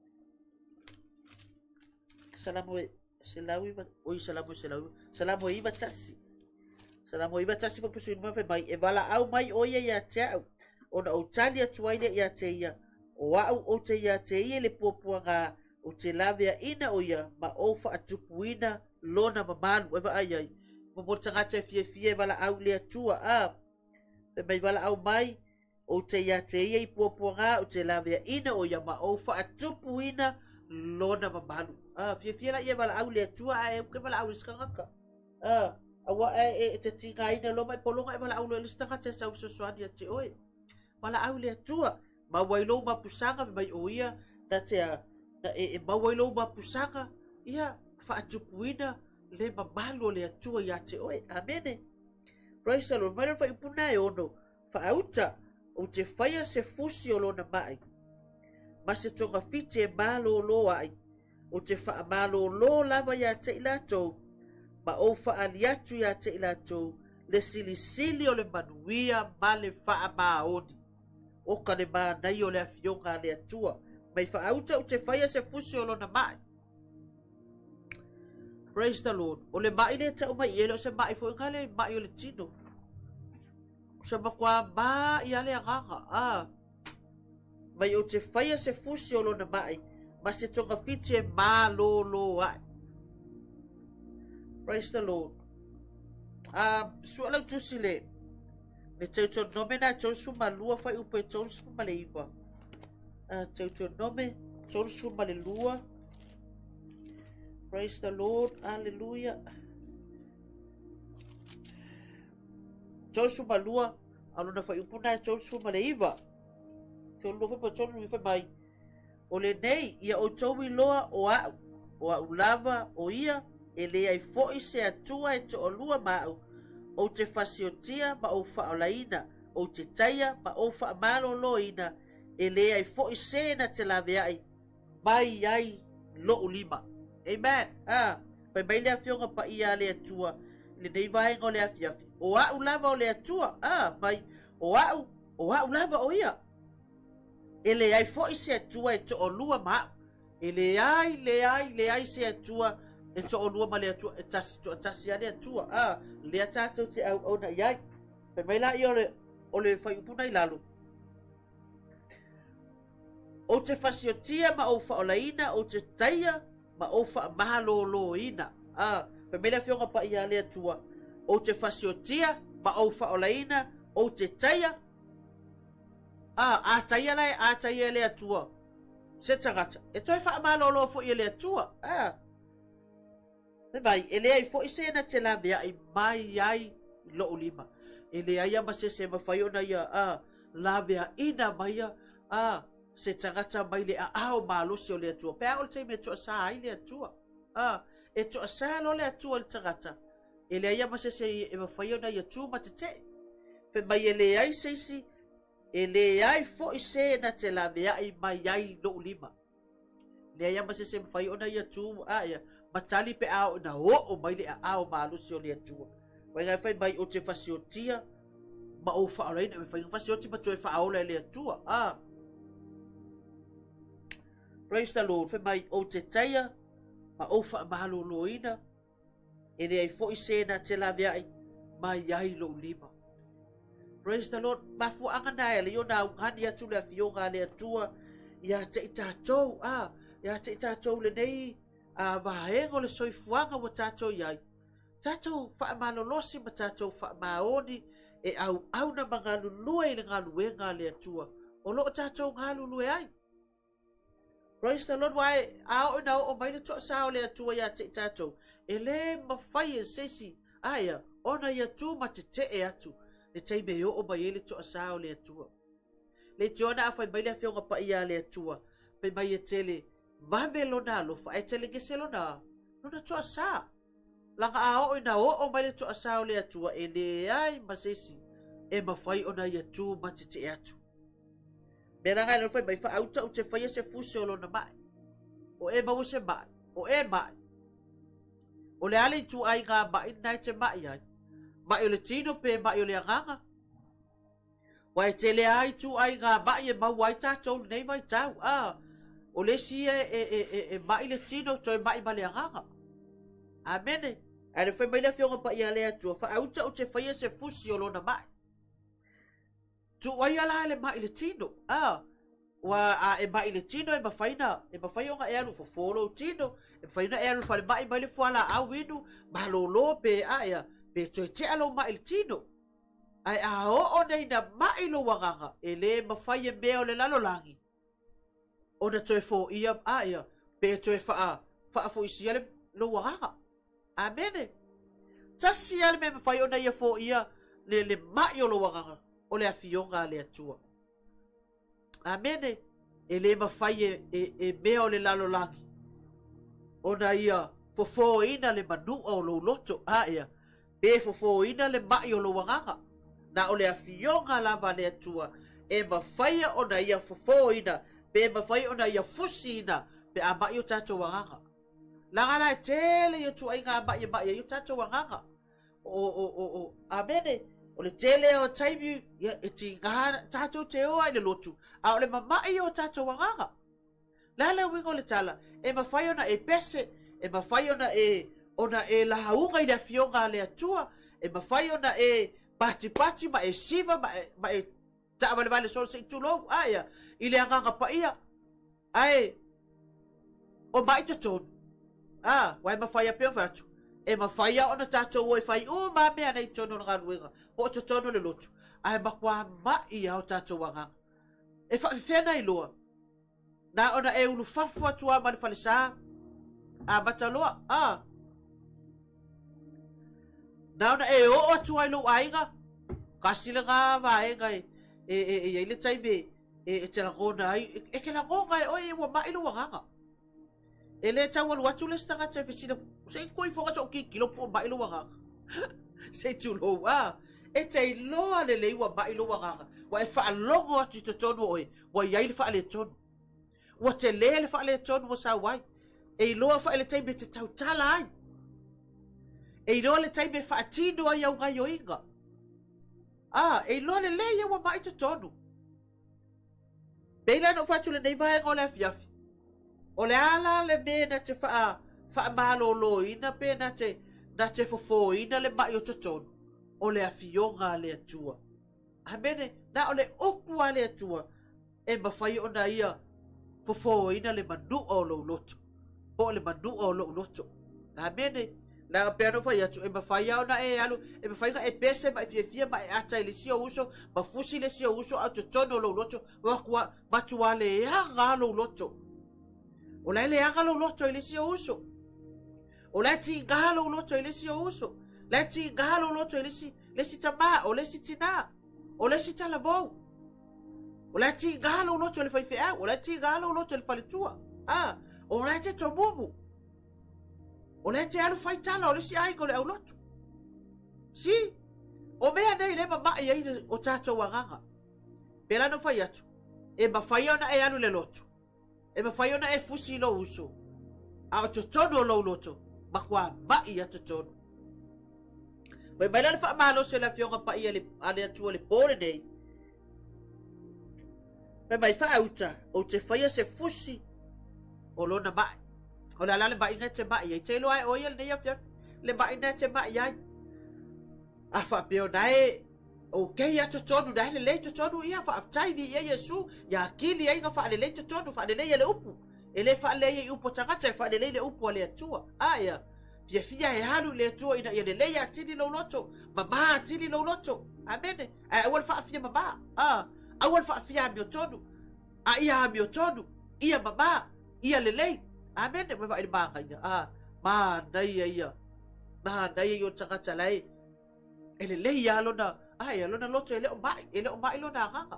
Salamo e se laui oi salamo e se laui. Salamo e vatasi. Salamo e vatasi fa upo suma fa mai e vala au mai oia ya tau. Ona o tali atuaile ia te ia. O au o te ia te ia le puapua ngā o te lavea ina o ia ma ofa atupuina lona mamalu eva ai ai. Ma mo tangata e fie fie vala au le atua a. Pe mai vala au mai o te ia te ia i puapua ngā o te lavea ina o ia ma ofa atupuina lona mamalu. A fie fie la ia vala au le atua a e uke vala au le skangaka. A awa e te tinga ina lo mai polonga e vala au le stangata e sau sosoani a te oe. Wala au le atua ma wailo ma pusanga mai oia na te na e, e ma wailo ma pusanga ia fa atupuina le mamalo le atua ia te oe. Amen. Praise the Lord. Mai fa ipuna e ono fa auta o te faia se fusi o lona mai. Ma se tonga fiti e malo lo ai o te fa malo lo lava ia te ilato ma o fa aliatu ia te ilato le sili sili o le manuia ma le fa maoni. O ka le mā nei o le afionga le atua. Mai wha auta o te whaia se pusi o lona mai. Praise the Lord. O le mai le tau mai ele o se mai fo ngale mai o le tino. O se makua mā i ale anganga. Ah. Mai o te whaia se fusi o lona mai. Ma se tonga fiti e mā lo lo ai. Praise the Lord. Ah, sua lau tusi le. Me tau tau nome na tau suma lua fai upo e tau suma le iwa. Tau tau nome, tau suma le lua. Praise the Lord, hallelujah. Tau suma lua, alona fai upo na tau suma le iwa. Tau lua fai pa tau lua fai mai. O le nei, ia o tau i loa o au. O au lava o ia, e le ai foi se atua e to o lua mau. O te fasiotia ma o whaolaina, o te taia ma o whaamaloloina, e le ai fo i sena te laweai, mai ai lo lima. Amen. Ah, pai mai lea fionga pa ia le atua, le nei vahenga le afiafi. O au lava o le atua, ah, mai, o au, o au lava o ia. E le ai fo i se atua e to o lua ma, e le ai, le ai, le ai se atua, e to o lua ma le atua, e tasi, to tasi a le atua, ah, le atata te au au na iai. Pe mai la i o le, o le fai upuna i lalo. O te fasiotia ma o whaolaina, o te taia ma o wha mahalo lo ina. Ah, pe mai la fionga pa i a le atua. O te fasiotia ma o whaolaina, o te taia. Ah, a taia lai, a taia le atua. Se tangata. E toi wha mahalo lo fo i le atua. Ah, e mai, e lea i fo i sena te la mea i mai ai lo lima. E lea ia ma se se mawhai ona ia a la mea ina mai a a se tangata mai le a ao malosi o le atua. Pea o le teime e toa sa ai le atua. A, e toa sa lo le atua le tangata. E lea ia ma se se e mawhai ona ia tu ma te te. Pe mai e lea i se si, e lea i fo i sena te la mea i mai ai lo lima. Lea ia ma se se mawhai ona ia tu a ia. Matali pe ao na o o mai le ao malusi o le atua. Wai ngai fai mai o te fasiotia ma o whaoreina me whai fasioti ma toi whaola le atua. Ah. Praise the Lord. Fai mai o te taia ma o fa'amalōlōina e leai fo'i sena te lavea'i mai ai lou lima. Praise the Lord. Mafuanga na ele yo na ungani atu le afioga le atua ia te tatou a ia te tatou le nei a vaengo le soifuanga wa tatou iai. Tatou fa'amalolosi ma tatou fa'amaoni e au au na mangalulua i le galuega le atua o lo'o tatou galulue ai. Praise the Lord. Wai a o na o mai le to'asao le atua ia te tatou e le mawhai e sesi aia ona ia tu ma te te e atu le taime e o mai e le to'asao le atua. Le te ona a whai mai le whionga pa ia le atua pe mai e tele vame lona alofa e tele gese lona lona to'asa. Langa a o ina o o mai le to'asao le atua e le ai ma sesi e mawhai ona ia tu ma te te e atu. Mera ngai lo whai mai wha auta o te whai se fuse o lona mai. O e mau se mai. O e mai. O le ale tu ai ngā mai nai te mai ai. Mai o le tino pe mai o le anganga. Wai te le ai tu ai ngā mai e mau ai tātou nei vai tau. Ah, o le si e, e, e, e, e mai le tino to e mai ma le anganga. Amene. A le whai mai le whionga pa ia le atua. Wha auta o te whai se fusi o lona mai. Tu ai ala le mai le tino. Ah, wa a e mai le tino e mawhaina. E mawhai o nga e alu fa follow tino. E mawhaina e alu fa le mai mai le fuala au inu. Malolo pe aia. Pe toi te alo mai le tino. Ai a o o nei na mai lo wanganga. E le mawhai e mea o le lalolangi. O na toi fo ia aia. Pe toi faa. Faa fo isi ale lo wanganga. Amene. Tasi ale me mawhai o na ia fo ia. Le le mai o lo wanganga. O le afionga le atua. Amene. E le mawhai e, e, e mea o le lalolangi. O na ia fofo ina le manu o lo loto aia. Pe fofo ina le mai o lo wanganga. Na o le afionga lava le atua. E mawhai o na ia fofo ina. Pe mawhai o na ia fusi ina. Pe a mai o tato wanganga. Langana e tele i tu ai ngā mai e mai i tato wanganga. O, o, o, o. Amene. O le tele o taimi e ti ngā tato te oa i le lotu. A o le mamai o tato wanganga. Lale wingo le tala. E mawhai ona e pese. E mawhai ona e ona e lahaunga i le fionga le atua. E mawhai ona e pati pati ma e siva ma e, ma e ta vale vale sol se tulo aia. I le anganga pa ia. Ai. O mai to ton. Ah, wai mawhai a peo fatu. E mawhai a ona tato o e whai o ma mea nei tono nga ruenga. Po to tono le lotu. Ai makwa mai au tato wanganga. E whawhiwhena i loa. Na ona e unu fafu atua ma le whalesa. A mataloa. Ah. Na ona e o atua i lo ainga. Kasile ngā vaenga e. E e e ile taime. E e te langona ai. E ke langona e oi e wa mai lo wanganga. E le tau alu atu le stanga te whisina. Se koi fonga so ki kilo po mai lo wanganga. Se tu lo a. E te iloa le leiwa mai lo wanganga. Wa e wha longo atu te tonu oi. Wa iai le wha le tonu. Wa te le le wha le tonu wa sa wai. E iloa wha le taime te tau tala ai. E iloa le taime wha atino ai au ngai o inga. Ah, e iloa le le ia wa mai te tonu. Peila no fatu le nei vai ngole afiafi. O le ala le me na te wha wha malo lo ina pe na te na te fofo ina le mai o te tonu. O le afionga le atua. Amene, na o le opua le atua. E mawhai o na ia fofo ina le manu o lo loto. Po le manu o lo loto. Amene, na peano whai atu. E mawhai o na e alu. E mawhai ka e pese ma e fia fia ma e ata i le sio uso. Ma fusi le sio uso au te tono lo loto. Wakua matua le anga lo loto. O lai le anga lo loto i le sio uso. O lai ti ngaha lo loto i le sio uso. Lai ti ngaha lo loto i le si, le si tama o le si tina. O le si talavou. O lai ti ngaha lo loto i le whaifea. O lai ti ngaha lo loto i le whaletua. Ah, o lai te tomumu. O lai te alu whaitala o le si aigo le au loto. Si, o mea nei le ma mai ai o tato wanganga. Pela no whai atu. E ma whai ona e alu le loto. E ma whai ona e fusi lo uso. A o to tono lo loto. Ma kua mai atu tono. Wai mai lana wha malo se la fionga pa ia le ale atua le pole nei. Wai mai wha auta o te whaia se fusi o lona mai. o la le ba inga te ba ia te lo ai o ia le ia fia le ba ina te ba ia a fa pio dai o ke ia to tonu dai le le to tonu ia fa tai vi ia Yesu ya kili ia nga fa le le to tonu fa le le le upu ele fa le ia upu tanga te fa le le le upu le tua aya fia fia e halu le tua ina ia le le ia tili lo loto mama tili lo loto amene a wal fa fia mama a a wal fa fia mi tonu a ia mi tonu ia mama ia le le amene me va il ba ka a ma dai ia ma dai yo tanga talai ele le ia lo na ai lo na loto ele o mai ele o mai lo na nga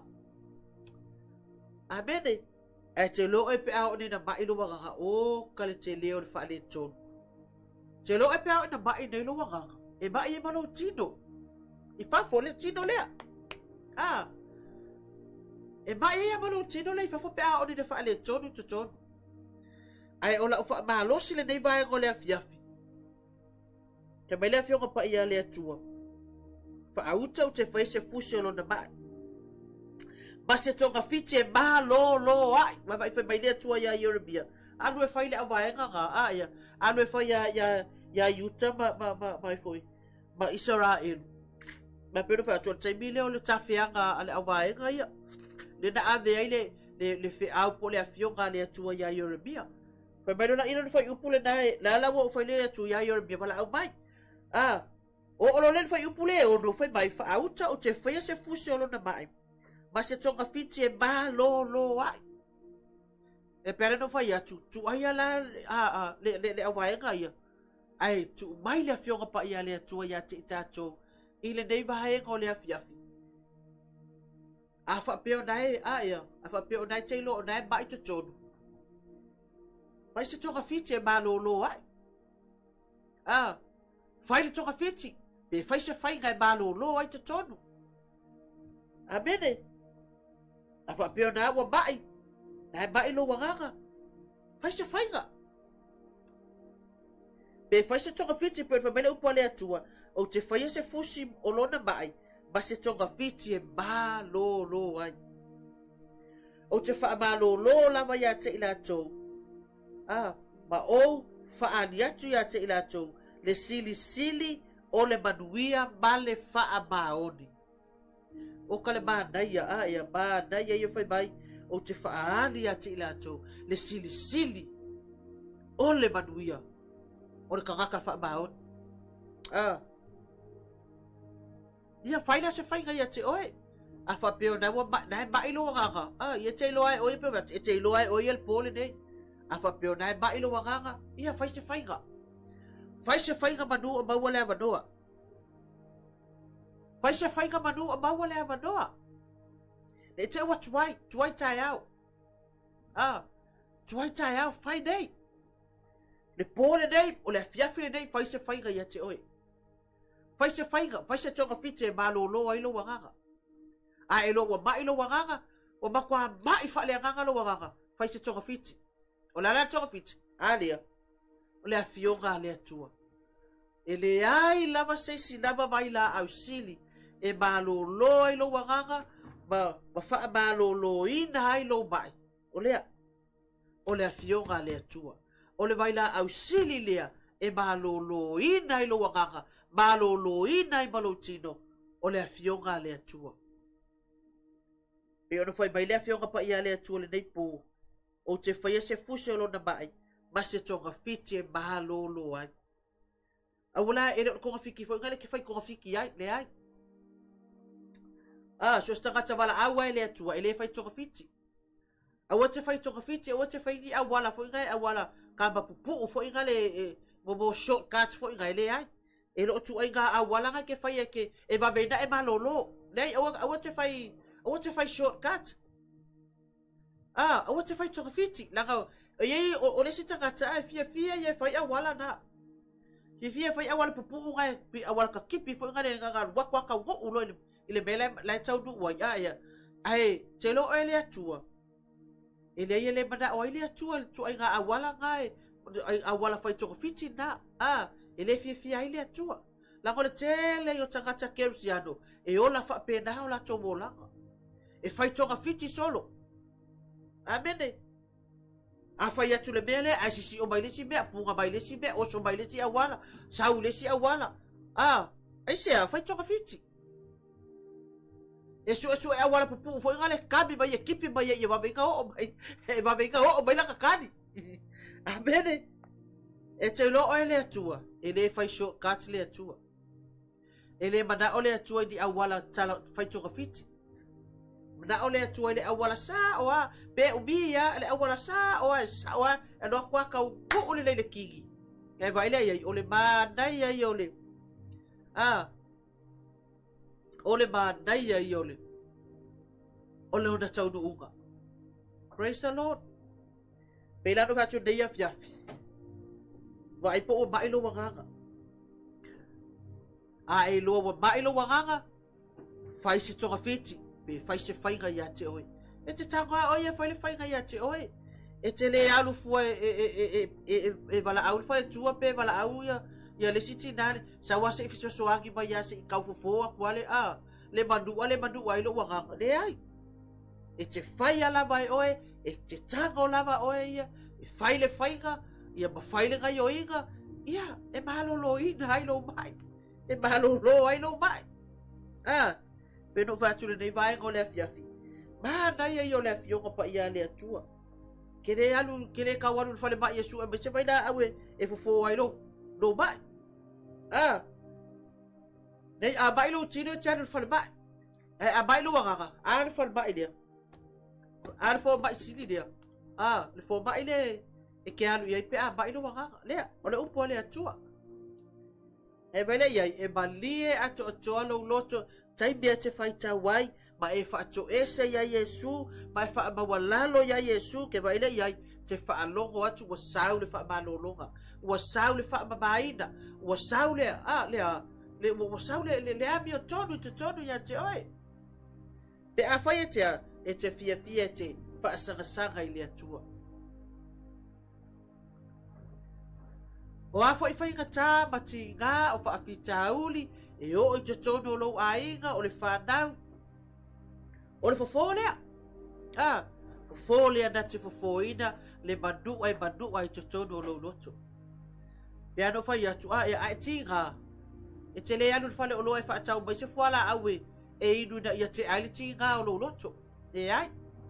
amene e te lo e pe au ni na mai lo nga o kale te le o fa le ton te lo e pe au na mai nei lo nga e mai e malo tino i fa fo le tino le ah e mai e malo tino le fa fo pe au ni na fa le ton tu ton ai ola o fa ma lo si le nei vai go le afiafi te mai le afio ko pa ia le tua fa auta o te fai se fusi o lona mai. Ma se tonga fiti e maha lo lo ai. Ma vai fai mai lea tua ia Eurobia. Anu e fai le awaenga ngā aia. Anu e fai ia, ia, ia Utah ma, ma, ma, ma foi. Ma Israel. Ma pero fai atua taimi leo le tawhianga a le awaenga ia. Le na ave ai le, le, le fe au po le afionga le atua ia Eurobia. Fai mai lona ina fai upu le nae. La lawa o fai le atua ia Eurobia. Ma la au mai. Ah. O olo len fai upule o no fai mai fa auta o te fai se fusi o lona mai. Ma se tonga fiti e ma lo lo ai. E pere no fai atu. Tu ai ala a a le le le awaenga ia. Ai tu mai le fionga pa ia le atua ia te itato. I le nei vahaenga o le afiafi. A fa peo nai a ia. A fa peo nai te ilo o nai mai to tonu. Mai se tonga fiti e ma lo lo ai. Ah. Fai le tonga fiti. Pe fai se fai ngai malo lo ai te tonu. Amene. A fa peo na wa mai. Na mai lo wanganga. Fai se fai nga. Pe fai se tonga fiti pe fa mele upo le atua. O te fai se fusi o lona mai. Ba se tonga fiti e malo lo ai. O te fa malo lo lava ya te ilato. Ah, ma o fa ali atu ya te ilato. Le sili sili o le manuia ma le faa maoni. O ka le mānaia a ia mānaia ia fai mai o te whaali a te ilato. Le sili sili o le manuia o le kangaka faa maoni. Ah. Ia whaina se whainga ia te oe. A whapeo na wa na mailo nganga. Ah, ia te ilo ai oe pe e te ilo ai oe el pole nei. A whapeo na mailo nganga. Ia whai se whainga. Fai se whainga manu o maua le avanoa. Fai se whainga manu o maua le avanoa. Ne te ua tuai, tuai tai au. Ah, tuai tai au, fai nei. Le pōle nei, o le afiafi nei, fai se whainga ia te oe. Fai se whainga, fai se tonga fite e malo loa ilo wanganga. A ilo wa ma ilo wanganga, wa makwa ma i wha le anganga lo wanganga. Fai se tonga fite. O la la tonga fite. A lea. O le afionga le atua. E le ai lava se si lava vai la au sili. E malo loa ilo wanganga. Ma, ma wha malo lo ina hai lo mai. O lea. O le afionga le atua. O le vai la au sili lea. E malo lo ina ilo wanganga. Malo lo ina i malo tino. O le afionga le atua. E ono fai mai le afionga pa ia le atua le nei pō. O te whaia se fuse o lona mai. Ma se tonga fiti e maha lolo ai. A wala e reo konga fiki fo ngale ke fai konga fiki ai le ai. Ah, so sta gata wala awa ele atua ele fai tonga fiti. A wate fai tonga fiti a wate fai ni a wala fo ngai a wala ka ba pupu fo ngale e bo bo shortcut fo ngai le ai. E lo tu ai ga a wala nga ke fai e ke e va vena e ma lolo. Nei a wate fai a wate fai shortcut. Ah, a wate fai tonga fiti langa ye o le sita gata ai fia fia ye fai a wala na. Fia fia fai a wala pupu ngai a wala ka kipi fo ngale nga wak wak ka wo ulo ile bela la tau du wa ya ya. Ai, te lo ele atua. Ele ele bada o ele atua tu ai ga a wala ngai a wala fai tonga fiti na. Ah, ele fia fia ele atua. La ko le tele yo tangata kersiano e ola fa pena ola tomola. E fai tonga fiti solo. Amene. a fai atu le mea le, a sisi o mai lesi mea, punga mai lesi mea, oso mai lesi awala, sau lesi awala. Ah, ai se a fai toka fiti. E su e su e awala pupu, foi ngale kami mai e kipi mai e wawenga o mai, e wawenga o mai laka kani. A mene, e te lo e le atua, e le fai shortcuts le atua. E le mana o le atua di awala tala fai toka fiti. Na ole atua le awala sa oa pe ubi ya le awala sa oa sa oa e lo kwa ka ku ole le kigi e vai le ai ole ma dai ai ole ah ole ma dai ai ole ole ona tau no unga praise the lord pe la no ka tu dei afiafi vai po mai lo wanga a e lo mai lo wanga fai se toka fiti pe fai se fai ga ya te oi e te tanga o ia fai le fai ga ya te oi e te le alu fua e e e e vala au fai tua pe vala au ia ia le siti nane sa wa se fiso so agi ba ya se kau fo fo kwale a le bandu le bandu ai lo wanga le ai e te fai ala vai oi e te tanga lava oi ia e fai le fai ga ia ma fai le ga yo inga ia e malo lo ina ai lo mai e malo lo ai lo mai ah Peno fatule nei vai ngo le fiafi. Ma na ia yo le fio pa ia le atua. Kere alu kere ka waru fale ba Yesu e se vai da awe e fo fo ai lo. No ba. Ah. Nei a bai lo tino channel fale ba. E a bai lo wanga. A fale ba ide. A fo ba sili dia. Ah, le fo ba ile e ke alu ia pe a bai lo wanga. Le o le upo le atua. E vai le ia e balie ato ato lo loto tai bia te fai tawai ma e fa to ese ya Yesu ma e fa mawalalo ya Yesu ke vai le ia te fa alongo atu wa saule fa malolonga wa saule fa babaina wa saule a le a le wa saule le le ami o tonu te tonu ya te oi pe a fai te e te fia fia te fa sanga sanga ile atua o a foi fai ngata mati nga o fa afitauli e o i te tono lo ainga o le whanau. O le fofolea. Ah, fofolea na te fofoina le manu ai manu ai te tono lo loto. Pe ano whai atu a e ai tinga. E te le anu whale o lo e whaatau mai se whala awe e inu na ia te aile tinga o lo loto. E ai.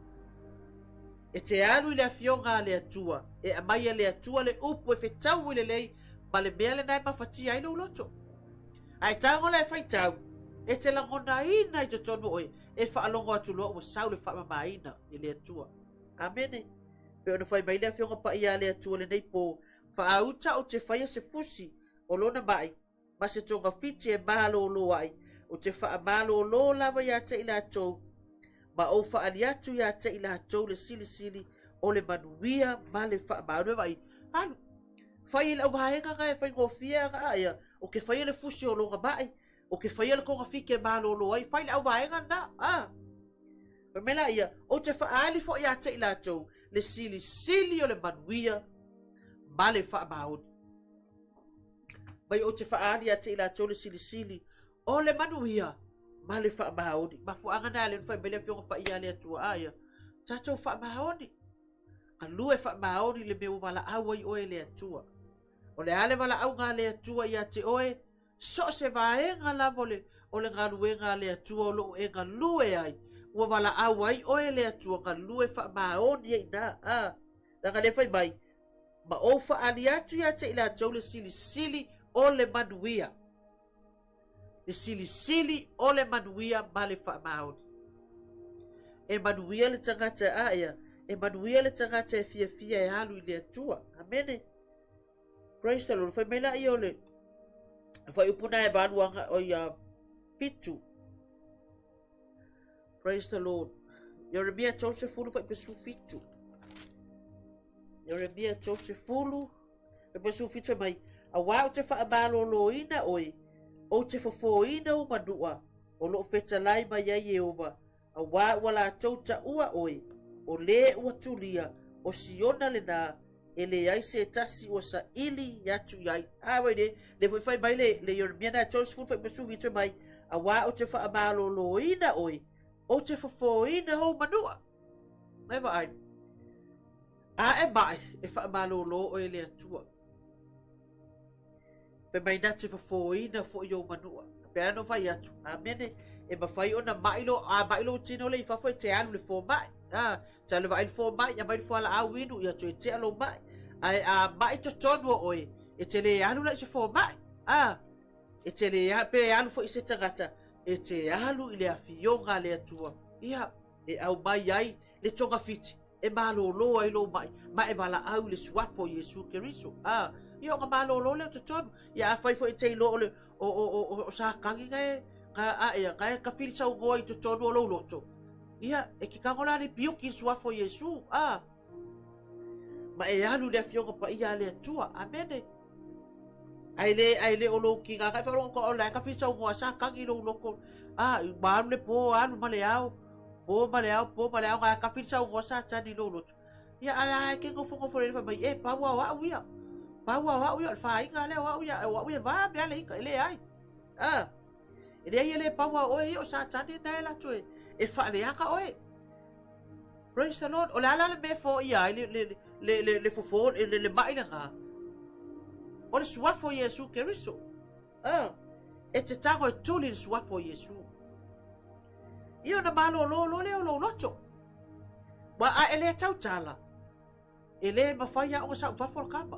E te anu i le fionga le atua. E amai le atua le upu e whetau i le lei ma le mea le nai mawhati ai lo loto. Ai tango le fai tau. E te langona ina i te tonu oi. E wha alongo atu loa ua sau le wha mamaina i le atua. Amene. Pe ona fai mai le fionga pa ia le atua le nei po. Wha auta o te whaia se fusi o lona mai. Ma se tonga fiti e malo lo ai. O te wha malo lo lava ia te ila atou. Ma o wha ani atu ia te ila atou le sili sili o le manuia ma le wha maunua vai. Alu. Fai il au haenga ngai fai ngofia ngai. O ke fai le fusi o longa mai, o ke fai le konga fike malo lo ai, fai le au vaenga na, ah. Pamela ia, o te whaali fo ia te ila tau, le sili sili o le manuia, ma le wha maoni. Mai o te whaali ia te ila tau le sili sili, o le manuia, ma le wha maoni. Ma fuanga na le fai mele fionga pa ia le atua aia, tatou wha maoni. Ka lue wha maoni le meu wala awai oe le atua. O le ale wala au ngā le atua ia te oe, so se vaenga lavo le, o le ngā luenga le atua o lo e ngā lue ai, ua wala au ai oe le atua ngā lue wha maoni ei nā, ah, na ngā le whai mai, ma o wha ali atu ia te ila tau le sili sili o le manuia. Le sili sili o le manuia ma le wha maoni. E manuia le tangata aia, e manuia le tangata e fia fia e halu i le atua, amene. Praise the Lord. Fai mela i ole. Fai upuna e baluanga o ia pitu. Praise the Lord. Yeremia tose fulu fai pesu pitu. Yeremia tose fulu fai pesu pitu mai. A wau te wha amalo lo ina oi. O te fafo ina o manua. O lo feta lai mai ai e oba. A wau wala tauta ua oi. O le ua tulia. O siona le na. Ele ai se tasi o sa ili yatu yai. Ah, wai ne, le fai fai mai le, le Yeremia na tos fulu fai pesu vitu mai. A wā o te wha amalo lo ina oi. O te whafo ina ho manua. Mai wa ai. a e mai e whaamalolo o e le atua. Pe mai nati whafoina fo i o manua. Pera no whai atu. A mene e mawhai o na mailo, a mailo tino le i whafo e te anu le fo mai. Ah, ta le vai fo mai, ya mai fo ala au inu, ya to e te alo mai. Ai a mai to tonu o e, e te le anu la i se fo mai. Ah, e te le pe anu fo i se tangata, e te alu i le afionga le atua. Ia, e au mai ai, le tonga fiti, e malolo ai lo mai, ma e mala au le suafo Yesu Keriso. Ah, ia o nga malolo le to tonu, ia a fai fo i te ilo le, o o o o sa kangi ngai, ka a ia, ka ka fili sa ugo i to tonu o lo loto. Ia, e ki kangola le pio ki suafo Yesu. Ah, ma e alu le afionga pa ia le atua. Amene. Ai le ai le olo ki ga ka fa ko o la ka fi sa mo sa ka ki lo loko ah ba le po anu male au po male au po male au ka fi sa mo sa ta ni lo lo ya ala ke ko fo ko fo le fa e pa wa wa wi pa wa wa wi fa i ga le wa wi wa wi va be le ka le ai ah ele ai le pa wa o e o sa ta ni na la tu e fa le ka o e praise the Lord o la la le me fo ia le le le le fo fo le le mai na o le suafo Yesu Keriso. Ah, e te tango e tuli le suafo Yesu. Io na malo lo lo le o lo loto. Ma a ele tau tala. Ele mawhaia o sa upafo kama.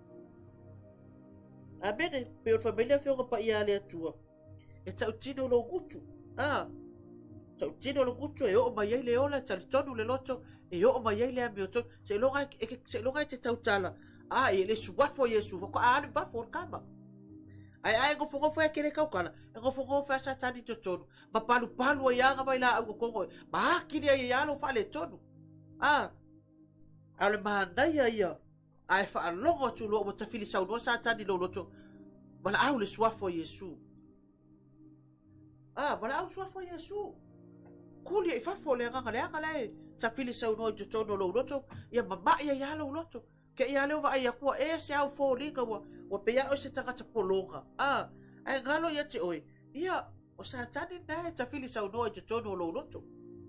A mene, pe o familia whionga pa ia le atua. E tau tino lo gutu. Ah, tau tino lo gutu e o mai ai le ola, tali tonu le loto, e o mai ai le ami o tonu. Se longa se longa te tau tala. Ah, ele suafo Yesu, ko a ba for kama. Ai ai go fongo fa kele ka kala. Go fongo fa sa tani to tonu. Ba palu palu ya ga baila au ko. Ba kili ya lo fa le tonu. Ah. Ale manda ya ya. Ai fa longo tu lo mo tafili sa do sa tani lo loto. Bala au le suafo Yesu. Ah, bala au suafo Yesu. Kuli e fa fo le ga le ga le. Tafili sa no to tonu lo loto. Ya ba ya ya lo loto. Ke ia leo vai akua e se au fo liga wa wa pe ia o se tangata polonga. Ah, ai ngalo ia te oi. Ia o sa tani na e ta fili sa no te tono lo loto.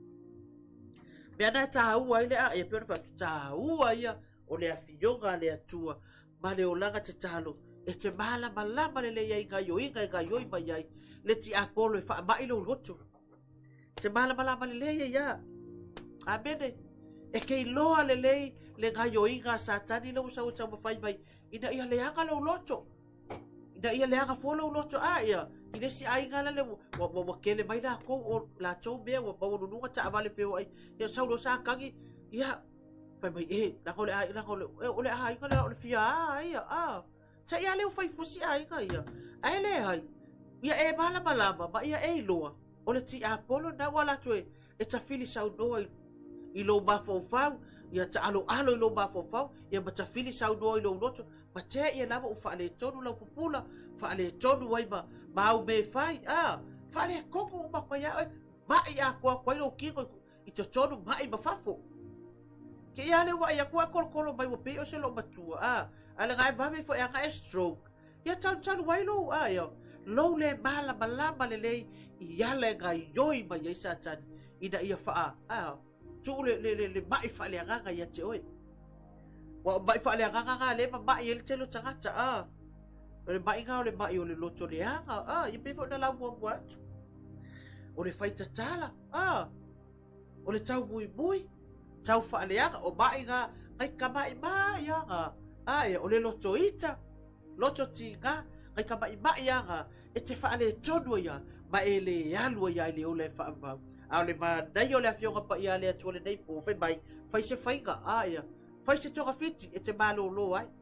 Me ana ta ua ile a e pe fa ta ua ia o le afionga le atua ma le olanga te talo e te mala malama le le ia ga yo inga ga yo mai ai le ti apolo e fa mai lo loto. Te mala malama le le ia. Amene. E ke loa le le le gayo inga sa tani lo sa uta mo fai mai ina ia le anga lo loto ina ia le anga fo lo loto a ia ile si ai ngala le wa wa kele mai la ko o la to be wa ba no nunga ta vale pe ai ia sa lo sa kangi ia fai mai e la ko le ai la ko le o le ai ngala o fia ai a ta ia le fai fusi ai ka ia ai le ai ia e bala bala ba ia e loa o le ti apolo na wala to e ta fili sa no i lo ba fo fa ia ta alo alo i lo ba fo fa ia ba ta fili sa no i lo loto ma te ia lava u fa le tonu la pupula fa le tonu wai ba ba u be fai ah fa le koko ma pa ia ba ia ko ko lo ki ko i to tonu ba i ba fa fo ke ia le wa ia ko ko ko ba u pe o se lo matua ah ala ngai ba me fo ia ga stroke ia tal tal wai lo ah ia lo le bala bala bale le ia le ngai yoi ma ia sa tan ina ia fa ah tu le le le mai fa le ga ya te oi wa mai fa le ga ga le ba ye le telo tanga ta a le mai ga le mai o le loto le a a ye pe fo na la bo bo o le fai ta tala a o le tau bui bui tau fa le ga o mai ga ai ka mai mai ya ga a ye o le loto ita loto ti ga ai ka mai mai ya ga e te fa le tono ya ba ele ya lu ya le o le fa ba ale ma dai ole afionga pa ia le atu le nei po pe mai fai se fai ga aia fai se toka fiti e te malo lo ai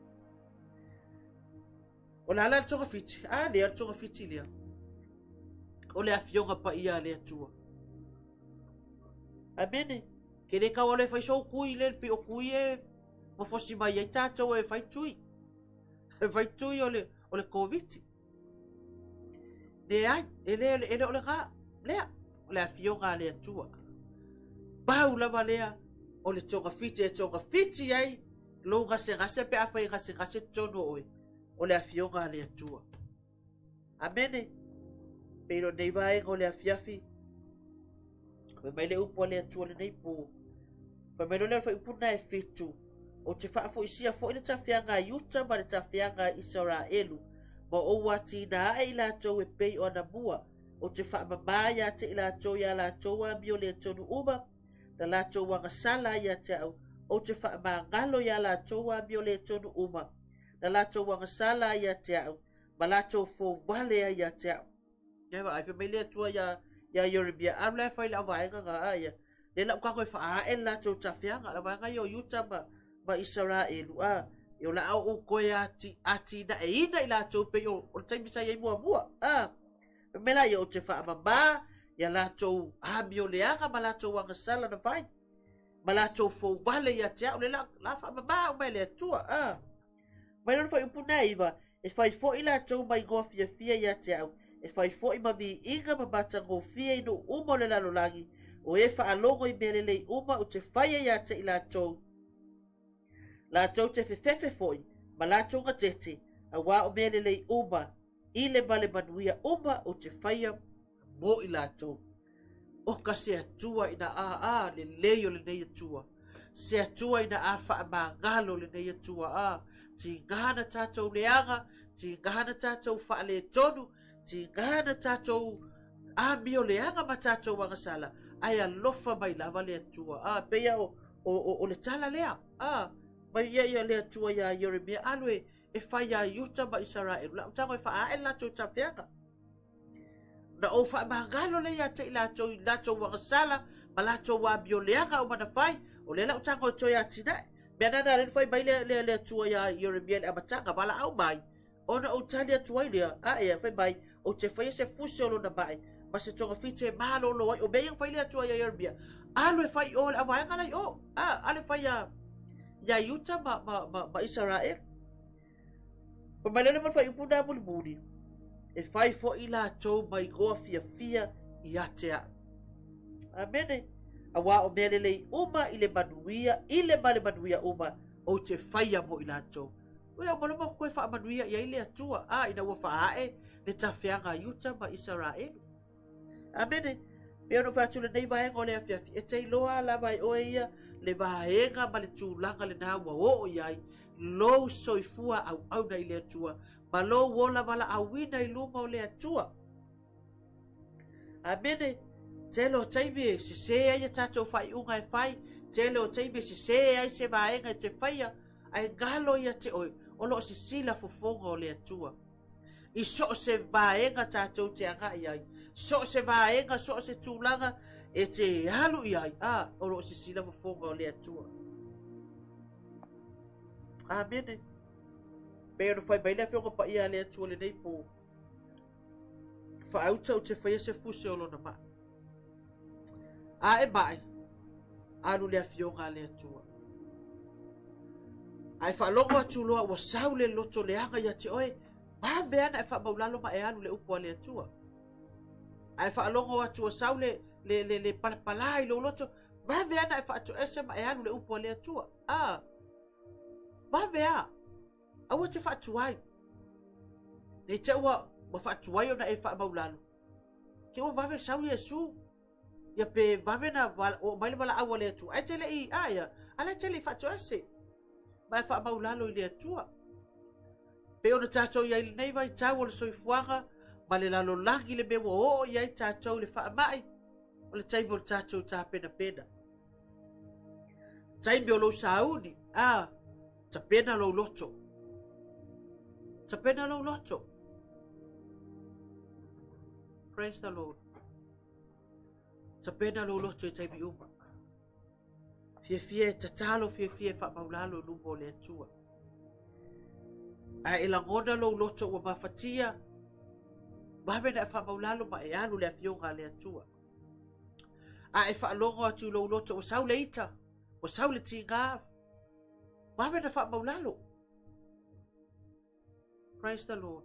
o la la toka fiti a le toka fiti le ole afionga pa ia le atu a bene ke le ka ole fai so kui le pe o kui e mo fosi mai ai tato e fai tui e fai tui ole ole covid le ai ele ele ole ga le le afionga le atua pau lava lea o le toga fiti e toga fiti ai lo gase gase pe afai gase gase tono oi o le afionga le atua amene pero nei vai o le afiafi me mai le upo le atua le nei po fa me lo le fa upuna e fitu o te whaafoisia fo i le tawhianga Yuta ma le tawhianga Israelu. Ma o wati na e la tau e pei o na mua. O te whaamamaya te i la tau ia la tau a mio le tonu uma. Na la tau wanga sala ia te au. O te whaamangalo ia la tau a mio le tonu uma. Na la tau wanga sala ia te au. Ma la tau fo wale ia te au. Ia wa ai whi le tua ia ia Yoribia. Am la whai la vaenga nga aia. Le la ukako e wha e la tau tawhianga. La vaenga yo Yuta ma ma Israelu a. Yo la au o koe ati ati na e ina i la tau pe yo. O taimi sa iei mua mua. Ah. Mela yo te whaamama. Ia la tau amio leanga ma la tau wanga sala na vai. Ma la tau fo wale ia te au. Le la whaamama o mai le atua. Ah. Mai non whai upu nei iwa. E whai fo i la tau mai ngofia fia ia te au. E whai fo i ma mi inga ma bata ngofia ino umo le lalolangi. O e wha alongo i mele lei uma o te whaia ia te i la tau. La tau te whewhewe foi, ma la tau nga tete, a wā o mele lei uma, i le male manuia uma o te whaia mo i la tau. O ka se atua ina a a le leo le nei atua. Se atua ina a wha ma ngalo le nei atua a. Ti ngana tātou leanga, ti ngana tātou wha le tonu, ti ngana tātou a mio leanga ma tātou wangasala. Ai alofa mai lava le atua. Ah, peia o, o, o, o le tala lea. Ah, mai ia ia le atua ia Yeremia. Alwe e whai ia Yuta ma Israel. La utango e wha ae la tau tawhianga. Na o wha mahangalo le ia te i la tau, la tau wangasala, ma la tau wa bio leanga o mana whai. O le la utango e toi atina. Mea nana ren whai mai le, le, le atua ia Yeremia le amatanga. Wala au mai. Ona o tali atua i lea. Ah, ea, whai mai. O te whai se fusi olo na mai. Ma se tonga fite malo lo o mei fai le tua ia Yeremia. Alo e fai o la vai ngala o. Ah, ale fai ya ya Yuta ma ma ma, ma Israel. Pa malele man fai upuna muli muli. E fai fo ila tau mai goa fia fia i atea. Amene. Awa o mele lei uma ile manuia, ile male manuia uma o te fai ya mo ila tau. Wea malo mo koe fa manuia ia ile atua. Ah, ina wa fa ae le tawhianga Yuta ma Israel. Amene, me ono whaatula nei vaenga o le awhiawhi. E tei loa la vai oe ia, le vaenga ma le tūlanga le nā wa o iai, lou soifua au au nei le atua, ma lou wola wala awina i luma o le atua. Amene, te lo teime se se ai tatou whai unga e whai, te lo teime se se ai se vaenga e te whaia, ai ngalo ia te oi, o lo se sila fofonga o le atua. I so se vaenga tatou te anga iai, so se vaenga, so se tūlanga, e te halu iai, ah, o lo se sila fofonga o le atua. Amene. Pea no whai baile whionga pa ia le atua le nei po. Whaauta o te whaia se fuse o lona ma. A e mai, anu le whionga le atua. Ai whalongo atu loa ua sau le loto le anga ia te oe, ma veana e wha maulalo ma e anu le upo le atua. Ai whaalongo atu a sau le, le, le, le palapalai lo loto, ma veana e whaato ese ma e anu le upo le atua. Ah, ma vea, aua te whaatuai. Nei te ua, ma whaatuai o na e wha maulalo. Ke ua vave sau Yesu, ia pe vave na o maile wala awa le atua. Ai tele i, aia, ala tele i whaato ese. Ma e wha maulalo i le atua. Pe ona tātou ia ili nei vai tau o le soifuanga, ma le lalo langi le mewa o iai tātou le wha mai, o le taimi o le tātou tā pena pena. Taimi o lo sauni, ah, ta pena lo loto. Ta pena lo loto. Praise the Lord. Ta pena lo loto e taimi uma. Fie fie, ta talo fie fie wha maulalo lumbo le atua. A e langona lo loto ua mawhatia, mawe na e wha maulalo ma e anu le awhionga le atua. A e wha longo atu lo loto o sau le ita, o sau le tingāv. Mawe na wha maulalo. Praise the Lord.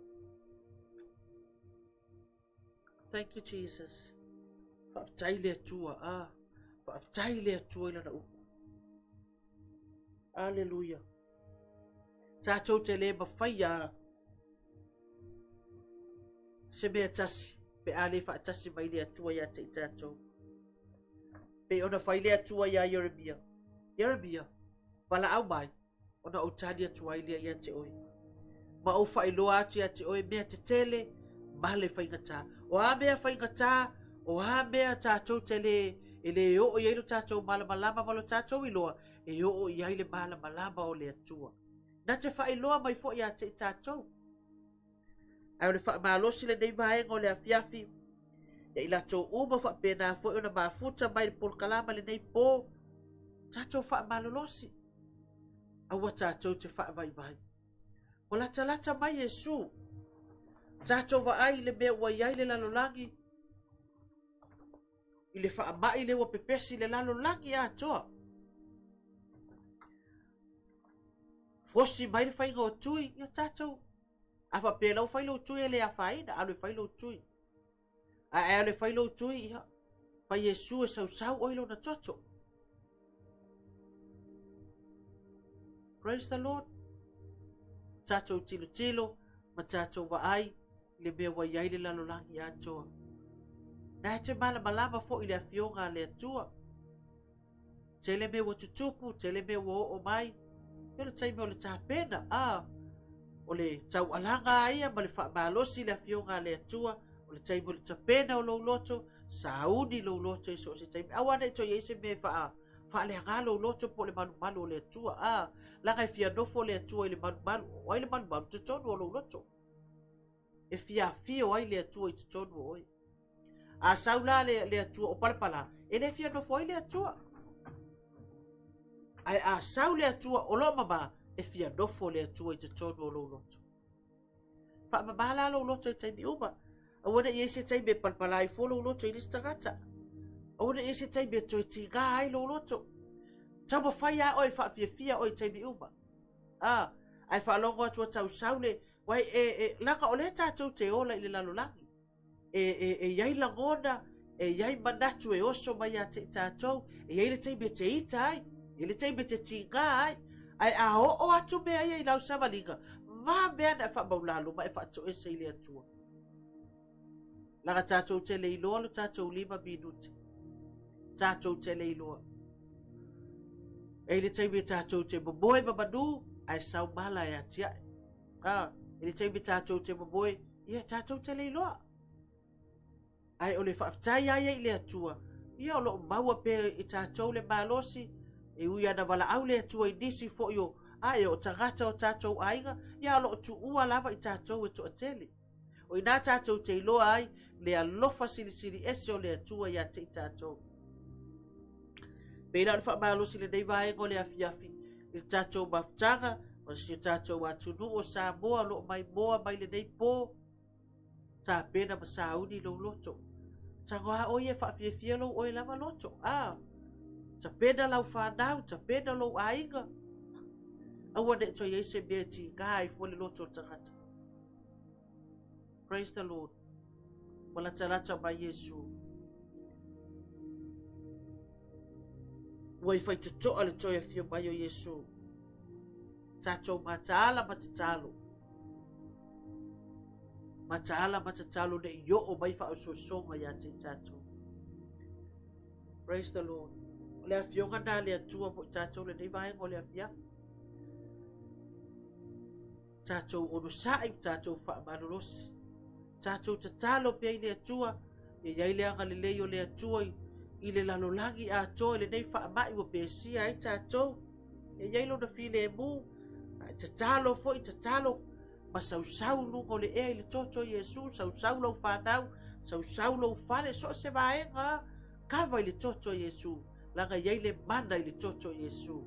Thank you, Jesus. Whaaftai le atua, ah. Whaaftai le atua ila na uku. Hallelujah. Tātou te le mawhaia. Se mea tasi. Pe ale wha tasi mai le atua ia te i tātou. Pe ona whai le atua ia Yeremia. Yeremia. Wala au mai. ona o tani atu ai lea ia te oe. Ma o whailoa atu ia te oe mea te tele, male whaingata. O a mea whaingata, o a mea tātou tele, e le o o iailu tātou malamalama malo tātou iloa, e o o iaile malamalama o le atua. Na te whailoa mai fo ia te tātou. Ai o le whaamalosi le nei maenga o le afiafi, e ila tō uma whaapena fo i ona mafuta mai le polkalama le nei pō, tātou whaamalolosi. Aua tātou te whaamai mai. O lata lata mai Yesu, tātou wa ai le mea ua iai le lalolangi, i le whaamai le ua pepesi le lalolangi a toa. Fosi mai le whainga o tui, ia tātou, a whapena o whailo tui e le a whaina, a le whailo tui. A e le whailo tui, ia, pa Yesu e sau sau oilo na toto. Praise the Lord. Tātou tilo tilo, ma tātou wa ai, le mea wa iai le lalolangi a toa. Na e te mala malama fo i le afionga le atua. Te le mea wa tutupu, te le mea wa o mai, yo le taime o le tāpena, a, o le tau alanga aia, ma le whaamalosi le afionga le atua, o le taime o le tāpena o lau loto, sauni lau loto i so se taime. Awana e to yeise me wha wha le ngalo loto po le manu manu o le atua, a, langa e fia nofo le atua i le manu manu, o ai le manu manu tutonu o lau loto. E fia fia o ai le atua i tutonu o oi. A saula le, le atua o palapala, e le fia nofo ai le atua. Ai a sau le atua o lo mama, e fia nofo le atua i tutonu o lau loto. Wha mamala lau loto i taimi uma, a wana i ese taimi e palapala i fo lau loto i lista gata. A wana i ese taimi e toi tinga ai lau loto. Tama whai a oi wha fia fia oi taimi uma. Ah, ai wha longo atua tau saule, wai e, e, laka o le tātou te ola i le lalolangi. E, e, e iai langona, e iai manatu e oso mai a te tātou, e iai le taimi e te ita ai, e le taimi e te tinga ai, ai a o o atu mea ia i lau samalinga, vā mea na e wha maulalu ma e wha ato esa i le atua. Langa tātou te le iloa lo tātou lima minuti. Tātou te le iloa. E le taimi e tātou te mamoe mamanu, ai sau mala e atia. Ah, e le taimi e tātou te mamoe, ia tātou te le iloa. Ai o le whaaftai ai i le atua. Ia o lo maua pe i tātou le malosi, e ui ana wala au le atua i nisi fo yo, a e o tangata o tātou aiga, ia o lo tu ua lava i tātou e to atele. O ina tātou te iloa ai, le alofa sili sili ese o le atua ia te i tātou. Peina o le whaamalosi le nei vaenga o le afiafi, le tātou maftanga, ma si o tātou atunu o sa moa lo mai moa mai le nei pō, tā pena ma sauni lo loto. Tangoa oie whaafiafia lo oe lama loto. Ah, ta pena lau whanau, ta pena lo ainga. Awa ne to yese mea ti kai fole loto tangata. Praise the Lord. Wala talata ba Yesu. Wai fai tuto ale toia fio ba yo Yesu. Tato mataala matatalo. Mataala matatalo ne yo o mai fa so songa ya te tato. Praise the Lord. Le afionga na le atua po tato le nei vai ngo le afia. Tato ono sai tato fa manulosi. Tato tatalo pe ile atua. E ia ile anga le leio le atua i le lalolangi a to le nei fa mai wo pe si ai tato. E ia ilo na file e mu. Tatalo fo i tatalo. Ma sau sau lungo le ea i le toto Yesu, sau sau lau whanau, sau sau lau whale, so se vaenga, kawa i le toto Yesu, langa iei le mana i le toto Yesu.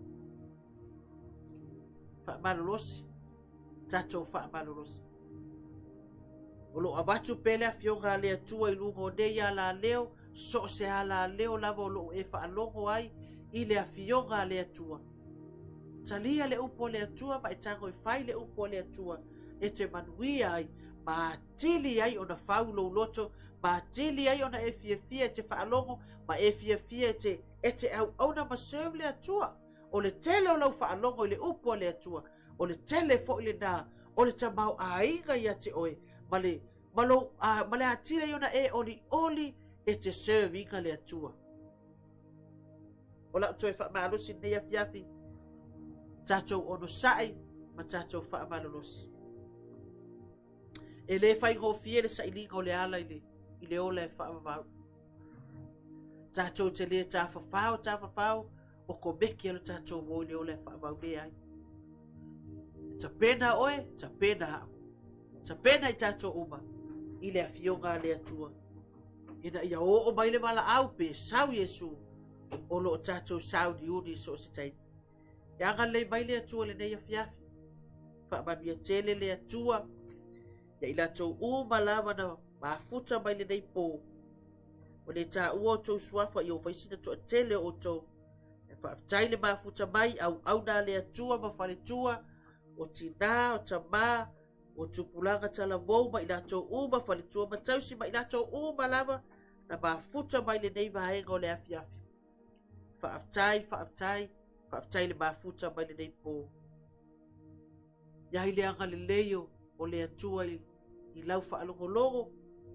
Wha malolosi, tato wha malolosi. Olo avatu pele a fionga le atua i lungo ne ia la leo, so se a la leo lava olo e wha alongo ai, i le a fionga le atua. Talia le upo le atua, ma e tango i fai le upo le atua, e te manuia ai, ma tili ai ona faulo loto, ma tili ai ona e fia fia te whaalongo, ma e fia fia te, e te au auna ma serve le atua, o le tele o lau whaalongo i le upo le atua, o le tele fo i le nā, o le tamau a inga ia te oe, ma le, ma lo, a, ma le atila i ona e oli oli, e te serve inga le atua. O la utoe wha maalusi nei a fiafi, tatou ono sa'i ma tatou fa'amalolosi. E le faigofie le sa'iliga o le ala i le i le ola e fa'avavau. Tatou te lē tafafao tafafao o ko meki alo tatou mo i le ola e fa'avau lea ai. Tapena oe, tapena ha'u. Tapena i tatou uma i le afioga le atua. Ina ia o o mai le mala'au pe sau Iesu o lo'o tatou sauni uni so o se taimi. E aga lei mai le atua lenei afiafi. Fa'amanuia tele le atua. Ia i latou uma lava na mafuta mai lenei pō. O le tāua o tou suafa i o faisina to'a tele o tou. E whaafitai le mafuta mai au au nā le atua ma whaletua o tina o tamā o tupulanga tala mou ma i latou uma whaletua ma tausi ma i latou uma lava na mafuta mai lenei vaenga o le afiafi. Whaafitai, whaafitai, whaafitai le mafuta mai lenei pō. Ia i le anga le leio o le atua i, i lau whaalongolongo.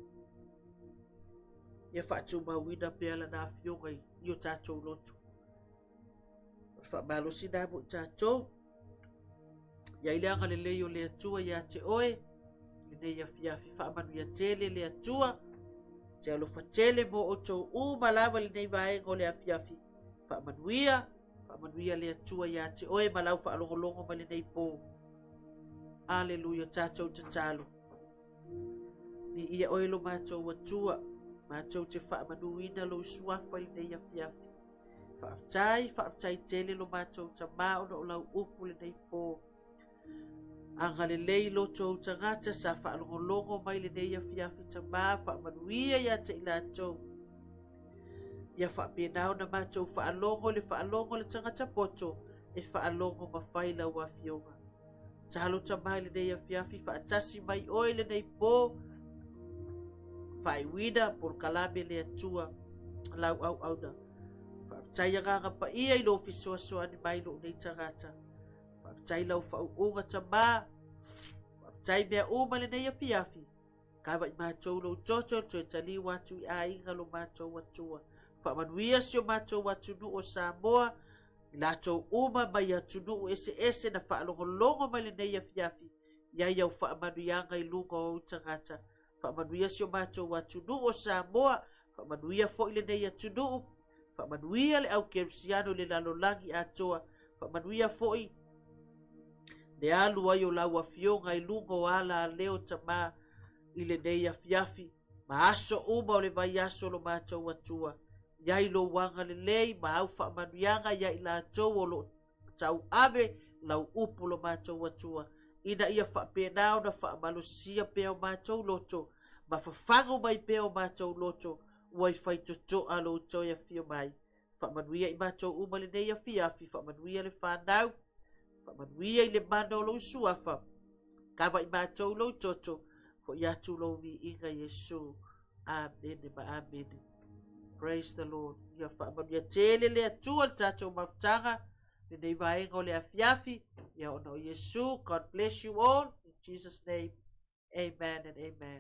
Ia whaatu mawina pea la nā fionga i, i o tātou lotu. Whaamalosi nā mo i tātou. Ia i le anga le leio le atua ia te oe. Le nei a fiafi whaamanu ia tele le atua. Te alofa tele mo o tau uma lava le nei vaenga o le a fiafi. Whaamanuia. Whaamanuia le atua ia te oe malau whaalongolongo ma le nei pō. Aleluia tātou te talo. Ni ia oelo mātou atua. Mātou te whaamanuina lo suafa i nei a fiafi. Whaaftai, whaaftai tele lo mātou ta maona o lau upu le nei pō. Anga le lei lo tau tangata sa whaalongolongo mai le nei a fiafi ta mā whaamanuia ia te ilatou. Ia whaapenao na mātou whaalongo le whaalongo le tangata poto e whaalongo ma whaila ua fionga. Talo ta mai le nei a fiafi whaatasi mai oi le nei pō. Whaiwina por kalame le atua lau au au na. Whaaftai anga pa ia i lo fisoa soa ni mai lo nei tangata. Whaaftai lau whauunga ta mā. Whaaftai mea uma le nei a fiafi. Kawa i mātou lo toto to e tali watu i a inga lo mātou watua. Whaamanuia sio mātou watu nu o Samoa. Latou uma mai atu nu ese ese na whaalongolongo mai le nei a fiafi. Ia iau whaamanuianga i lunga o tangata. Whaamanuia sio mātou watu nu o Samoa. Whaamanuia fo i le nei atu nu. Whaamanuia le au kersiano le lalolangi atoa. Whaamanuia fo i le alu ai o lau a fionga i lunga o ala leo tamā i le nei a fiafi. Ma aso uma o le vai aso lo mātou watua. Iai lo wanga le lei ma au whaamanuianga ia i la atou o lo tau ave lau upu lo mātou watua. Ina ia whaapenao na whaamalosia pea o mātou loto. Ma whawhango mai pea o mātou loto. Uai whaitoto a lo toi a fio mai. Whaamanuia i mātou uma le nei a fiafi. Whaamanuia le whanau. Whaamanuia i le mana o lo suafa. Kawa i mātou lo toto. Fo i atu lo vi inga Yesu. Amen ma amen. Praise the Lord. Ia whaamanuia tele le atua tātou mautanga. Le nei vaenga o le afiafi. Ia ona o Yesu. God bless you all. In Jesus' name. Amen and amen.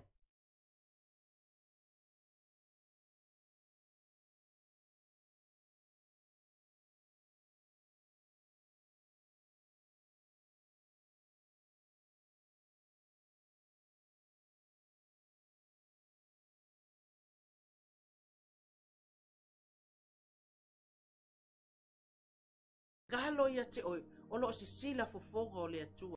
Galo ia te oi, o lo si sila fofonga o le atua.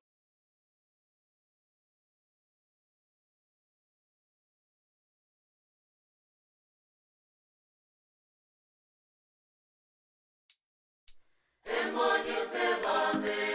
Demonio te va a ver.